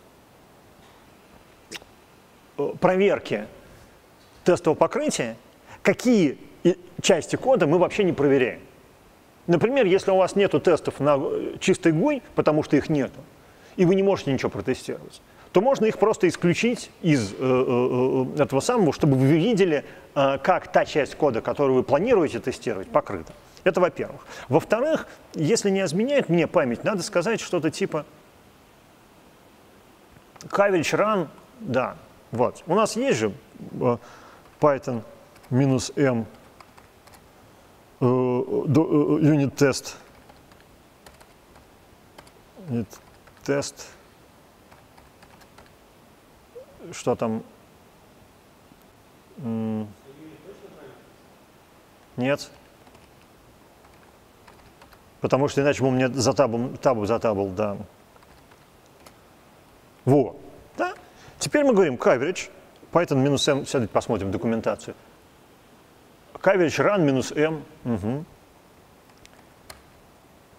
Speaker 1: проверке тестового покрытия, какие части кода мы вообще не проверяем. Например, если у вас нету тестов на чистый гуй, потому что их нету, и вы не можете ничего протестировать, то можно их просто исключить из э, э, этого самого, чтобы вы видели, э, как та часть кода, которую вы планируете тестировать, покрыта. Это во-первых. Во-вторых, если не изменяет мне память, надо сказать что-то типа coverage run, да, вот. У нас есть же э, Python минус m unit test, unit test, что там? Нет. Потому что иначе бы он мне за табом, табу затабл, да. Во. Да? Теперь мы говорим coverage, Python минус m, сейчас посмотрим документацию. Coverage run минус m. Угу.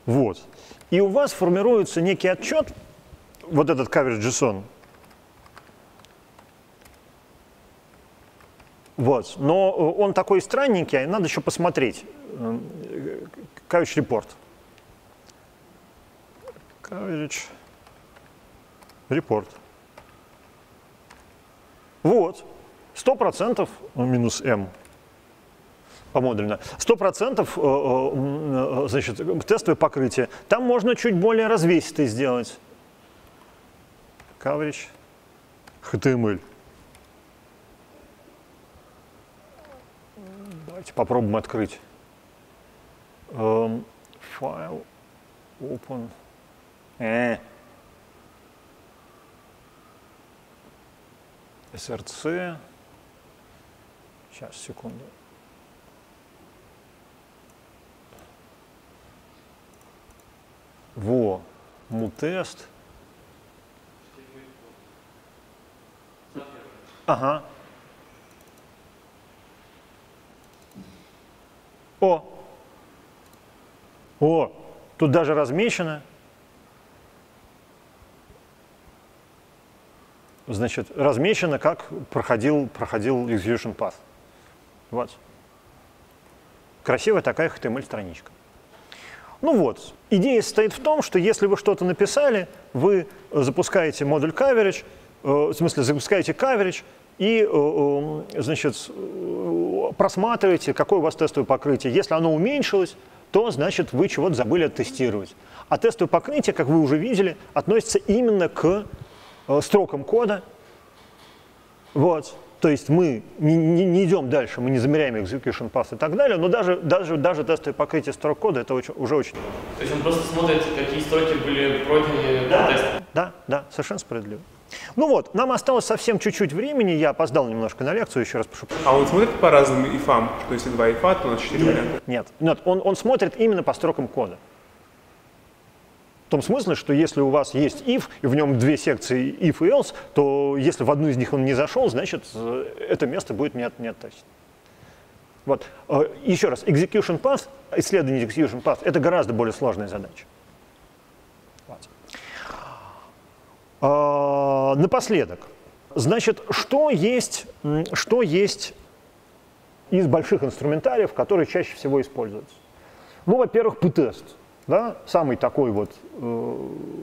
Speaker 1: Вот. И у вас формируется некий отчет, вот этот coverage.json. Вот. Но он такой странненький, надо еще посмотреть. Coverage report. Coverage report. Вот. сто процентов минус m. Помодленно. сто процентов значит, тестовое покрытие. Там можно чуть более развесистый сделать. Coverage эйч ти эм эль. Давайте попробуем открыть. Файл. Open. Э. эс эр си. Сейчас, секунду. Во, мутест. Ага. О! О! Тут даже размечено. Значит, размечено, как проходил, проходил execution path. Вот. Красивая такая эйч ти эм эль-страничка. Ну вот, идея состоит в том, что если вы что-то написали, вы запускаете модуль coverage, э, в смысле запускаете coverage и э, э, значит, просматриваете, какое у вас тестовое покрытие. Если оно уменьшилось, то значит вы чего-то забыли оттестировать. А тестовое покрытие, как вы уже видели, относится именно к э, строкам кода. Вот. То есть мы не, не, не идем дальше, мы не замеряем execution path и так далее, но даже, даже, даже тестовое покрытие строк кода это очень, уже очень.
Speaker 3: То есть он просто смотрит, какие строки были пройдены
Speaker 1: да,
Speaker 3: по тесту.
Speaker 1: Да, да, совершенно справедливо. Ну вот, нам осталось совсем чуть-чуть времени, я опоздал немножко на лекцию, еще раз прошу.
Speaker 6: А он смотрит по разным ифам, что если два ифа, то у нас четыре варианта?
Speaker 1: Нет, нет он, он смотрит именно по строкам кода. В том смысле, что если у вас есть if, и в нем две секции if и else, то если в одну из них он не зашел, значит, это место будет не, не оттачено. Вот. Еще раз, execution path, исследование execution path, это гораздо более сложная задача. Вот. А, напоследок, значит, что есть, что есть из больших инструментариев, которые чаще всего используются? Ну, во-первых, пи-тест. Да, самый такой вот э,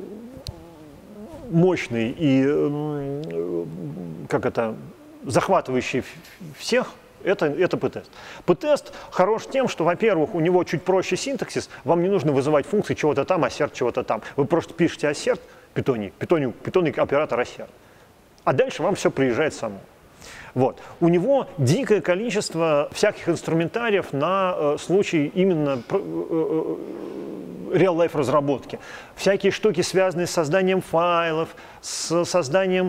Speaker 1: мощный и э, как это, захватывающий всех, это, это пи-тест. Пи-тест хорош тем, что, во-первых, у него чуть проще синтаксис, вам не нужно вызывать функции чего-то там, ассерт чего-то там. Вы просто пишете ассерт, питоний, питоний, питоний оператор ассерт. А дальше вам все приезжает само. Вот. У него дикое количество всяких инструментариев на э, случай именно э, э, real-life разработки. Всякие штуки, связанные с созданием файлов, с созданием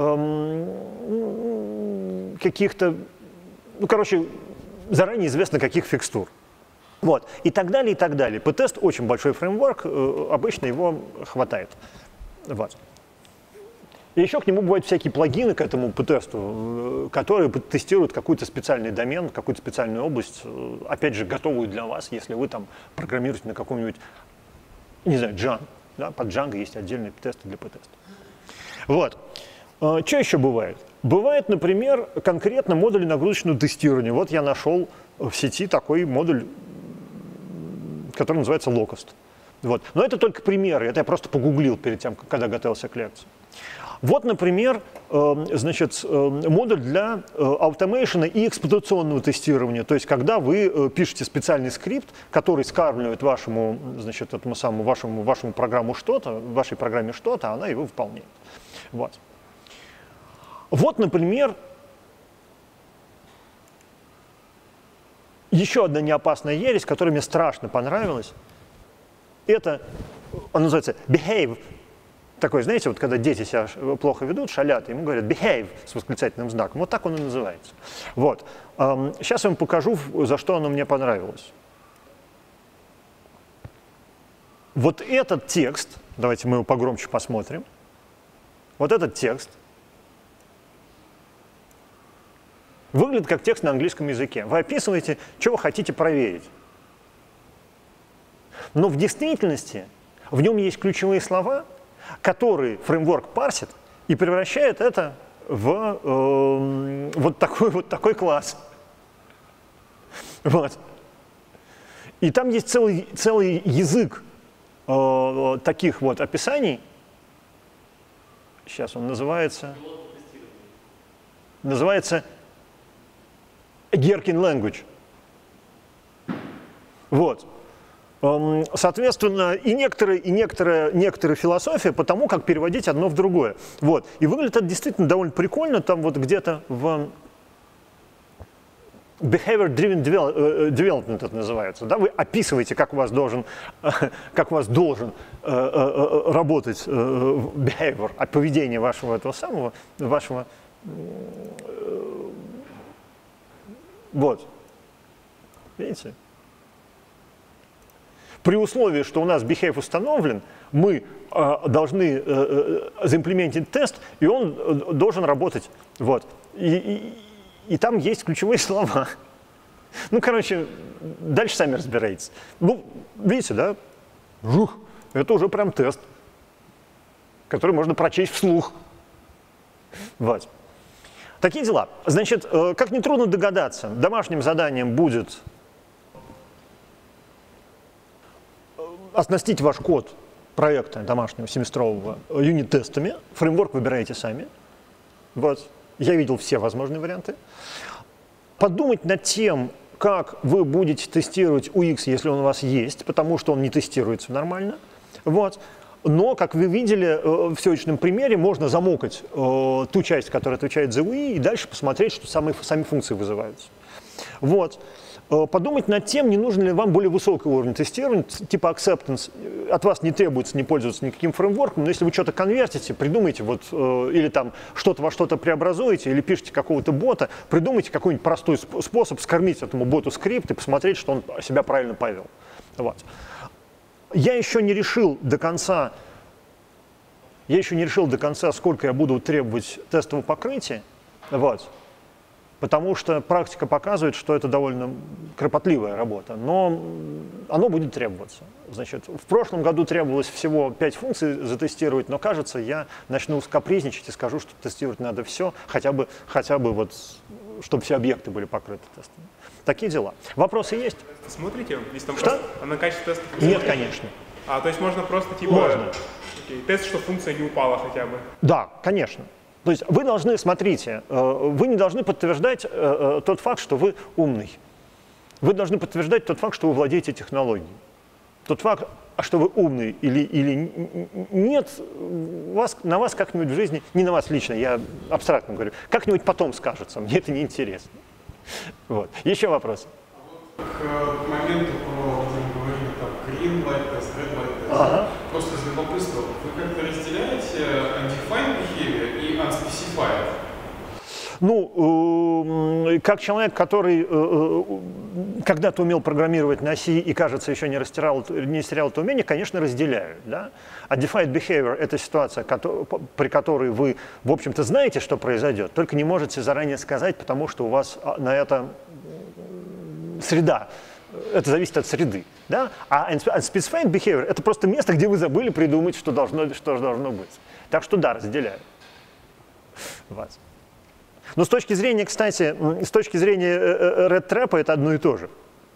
Speaker 1: эм, каких-то, ну, короче, заранее известно каких фикстур. Вот. И так далее, и так далее. Пи-тест очень большой фреймворк, э, обычно его хватает. Вот. И еще к нему бывают всякие плагины к этому пи-тесту, которые тестируют какой-то специальный домен, какую-то специальную область, опять же, готовую для вас, если вы там программируете на каком-нибудь, не знаю, Django. Да, под Django есть отдельные тесты для пи-теста. Вот. Что еще бывает? Бывает, например, конкретно модули нагрузочного тестирования. Вот я нашел в сети такой модуль, который называется Locust. Вот. Но это только примеры, это я просто погуглил перед тем, когда готовился к лекции. Вот, например, э, значит, э, модуль для э, automation и эксплуатационного тестирования. То есть, когда вы э, пишете специальный скрипт, который скармливает вашему, значит, этому самому, вашему, вашему программу что-то, вашей программе что-то, а она его выполняет. Вот. Вот, например, еще одна неопасная ересь, которая мне страшно понравилась. Это, она называется behave. Такой, знаете, вот когда дети себя плохо ведут, шалят, ему говорят behave с восклицательным знаком. Вот так он и называется. Вот. Сейчас я вам покажу, за что оно мне понравилось. Вот этот текст, давайте мы его погромче посмотрим. Вот этот текст выглядит как текст на английском языке. Вы описываете, что вы хотите проверить. Но в действительности в нем есть ключевые слова, которые фреймворк парсит и превращает это в э, вот, такой, вот такой класс. Вот. И там есть целый, целый язык э, таких вот описаний. Сейчас он называется... Называется Gherkin Language. Вот. Соответственно, и некоторая, и некоторая, некоторая философия по тому, как переводить одно в другое. Вот. И выглядит это действительно довольно прикольно. Там вот где-то в Behavior-driven development это называется. Да? Вы описываете, как у вас должен, как у вас должен работать behavior, а поведение вашего этого самого, вашего... Вот. Видите? При условии, что у нас behave установлен, мы э, должны э, заимплементить тест, и он э, должен работать. Вот. И, и, и там есть ключевые слова. Ну, короче, дальше сами разбирайтесь. Ну, видите, да? Жух, это уже прям тест, который можно прочесть вслух. Вот. Такие дела. Значит, э, как нетрудно догадаться, домашним заданием будет оснастить ваш код проекта домашнего семестрового юнит-тестами. Фреймворк выбираете сами. Вот. Я видел все возможные варианты. Подумать над тем, как вы будете тестировать ю экс, если он у вас есть, потому что он не тестируется нормально. Вот. Но, как вы видели в ссылочном примере, можно замокать э, ту часть, которая отвечает за ю и, и дальше посмотреть, что самые, сами функции вызываются. Вот. Подумать над тем, не нужен ли вам более высокий уровень тестирования, типа acceptance. От вас не требуется не пользоваться никаким фреймворком, но если вы что-то конвертите, придумайте, вот, э, или там что-то во что-то преобразуете, или пишете какого-то бота, придумайте какой-нибудь простой сп- способ скормить этому боту скрипт и посмотреть, что он себя правильно повел. Вот. Я еще не решил до конца, я еще не решил до конца, сколько я буду требовать тестового покрытия. Вот. Потому что практика показывает, что это довольно кропотливая работа, но оно будет требоваться. Значит, в прошлом году требовалось всего пять функций затестировать, но, кажется, я начну скапризничать и скажу, что тестировать надо все, хотя бы, хотя бы вот, чтобы все объекты были покрыты тестами. Такие дела. Вопросы есть?
Speaker 6: Смотрите, если там
Speaker 1: Что?
Speaker 6: просто а на качество теста...
Speaker 1: Нет, конечно.
Speaker 6: А, то есть можно просто типа...
Speaker 1: Можно.
Speaker 6: Окей, тест, что функция не упала хотя бы.
Speaker 1: Да, конечно. То есть вы должны, смотрите, вы не должны подтверждать тот факт, что вы умный. Вы должны подтверждать тот факт, что вы владеете технологией. Тот факт, что вы умный или, или нет, вас, на вас как-нибудь в жизни, не на вас лично, я абстрактно говорю, как-нибудь потом скажется, мне это неинтересно. Вот. Еще вопросы?
Speaker 2: К моменту, про, где мы говорили, там, green light test, red light test,
Speaker 1: Ага.
Speaker 2: просто из любопытства, вы как-то разделяете undefined behavior и unspecified?
Speaker 1: Ну, э, как человек, который э, когда-то умел программировать на C и, кажется, еще не растирал, не растерял это умение, конечно, разделяю. Да? Undefined behavior — это ситуация, при которой вы, в общем-то, знаете, что произойдет, только не можете заранее сказать, потому что у вас на это среда. Это зависит от среды. Да? А unspecified behavior — это просто место, где вы забыли придумать, что должно, что должно быть. Так что да, разделяю вас. Но с точки зрения, кстати, с точки зрения Red Trap это одно и то же.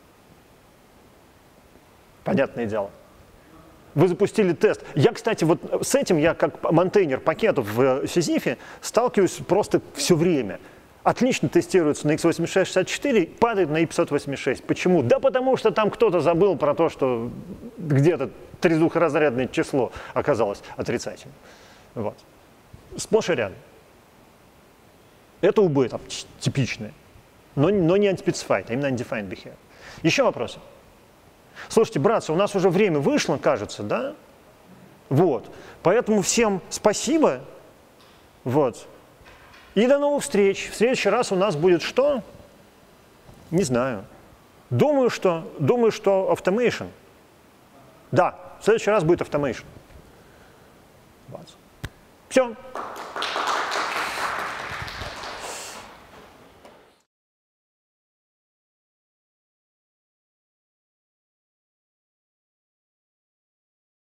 Speaker 1: Понятное дело. Вы запустили тест. Я, кстати, вот с этим я как монтейнер пакетов в Сизифе сталкиваюсь просто все время. Отлично тестируется на икс восемьдесят шесть шестьдесят четыре, падает на и пятьсот восемьдесят шесть. Почему? Да потому что там кто-то забыл про то, что где-то трезвухоразрядное число оказалось отрицательным. Вот. Сплошь и рядом. Это ю би там, типичное, но, но не unspecified, а именно undefined behavior. Еще вопросы? Слушайте, братцы, у нас уже время вышло, кажется, да? Вот. Поэтому всем спасибо. Вот. И до новых встреч. В следующий раз у нас будет что? Не знаю. Думаю, что, думаю, что automation. Да, в следующий раз будет automation. Вот. Все.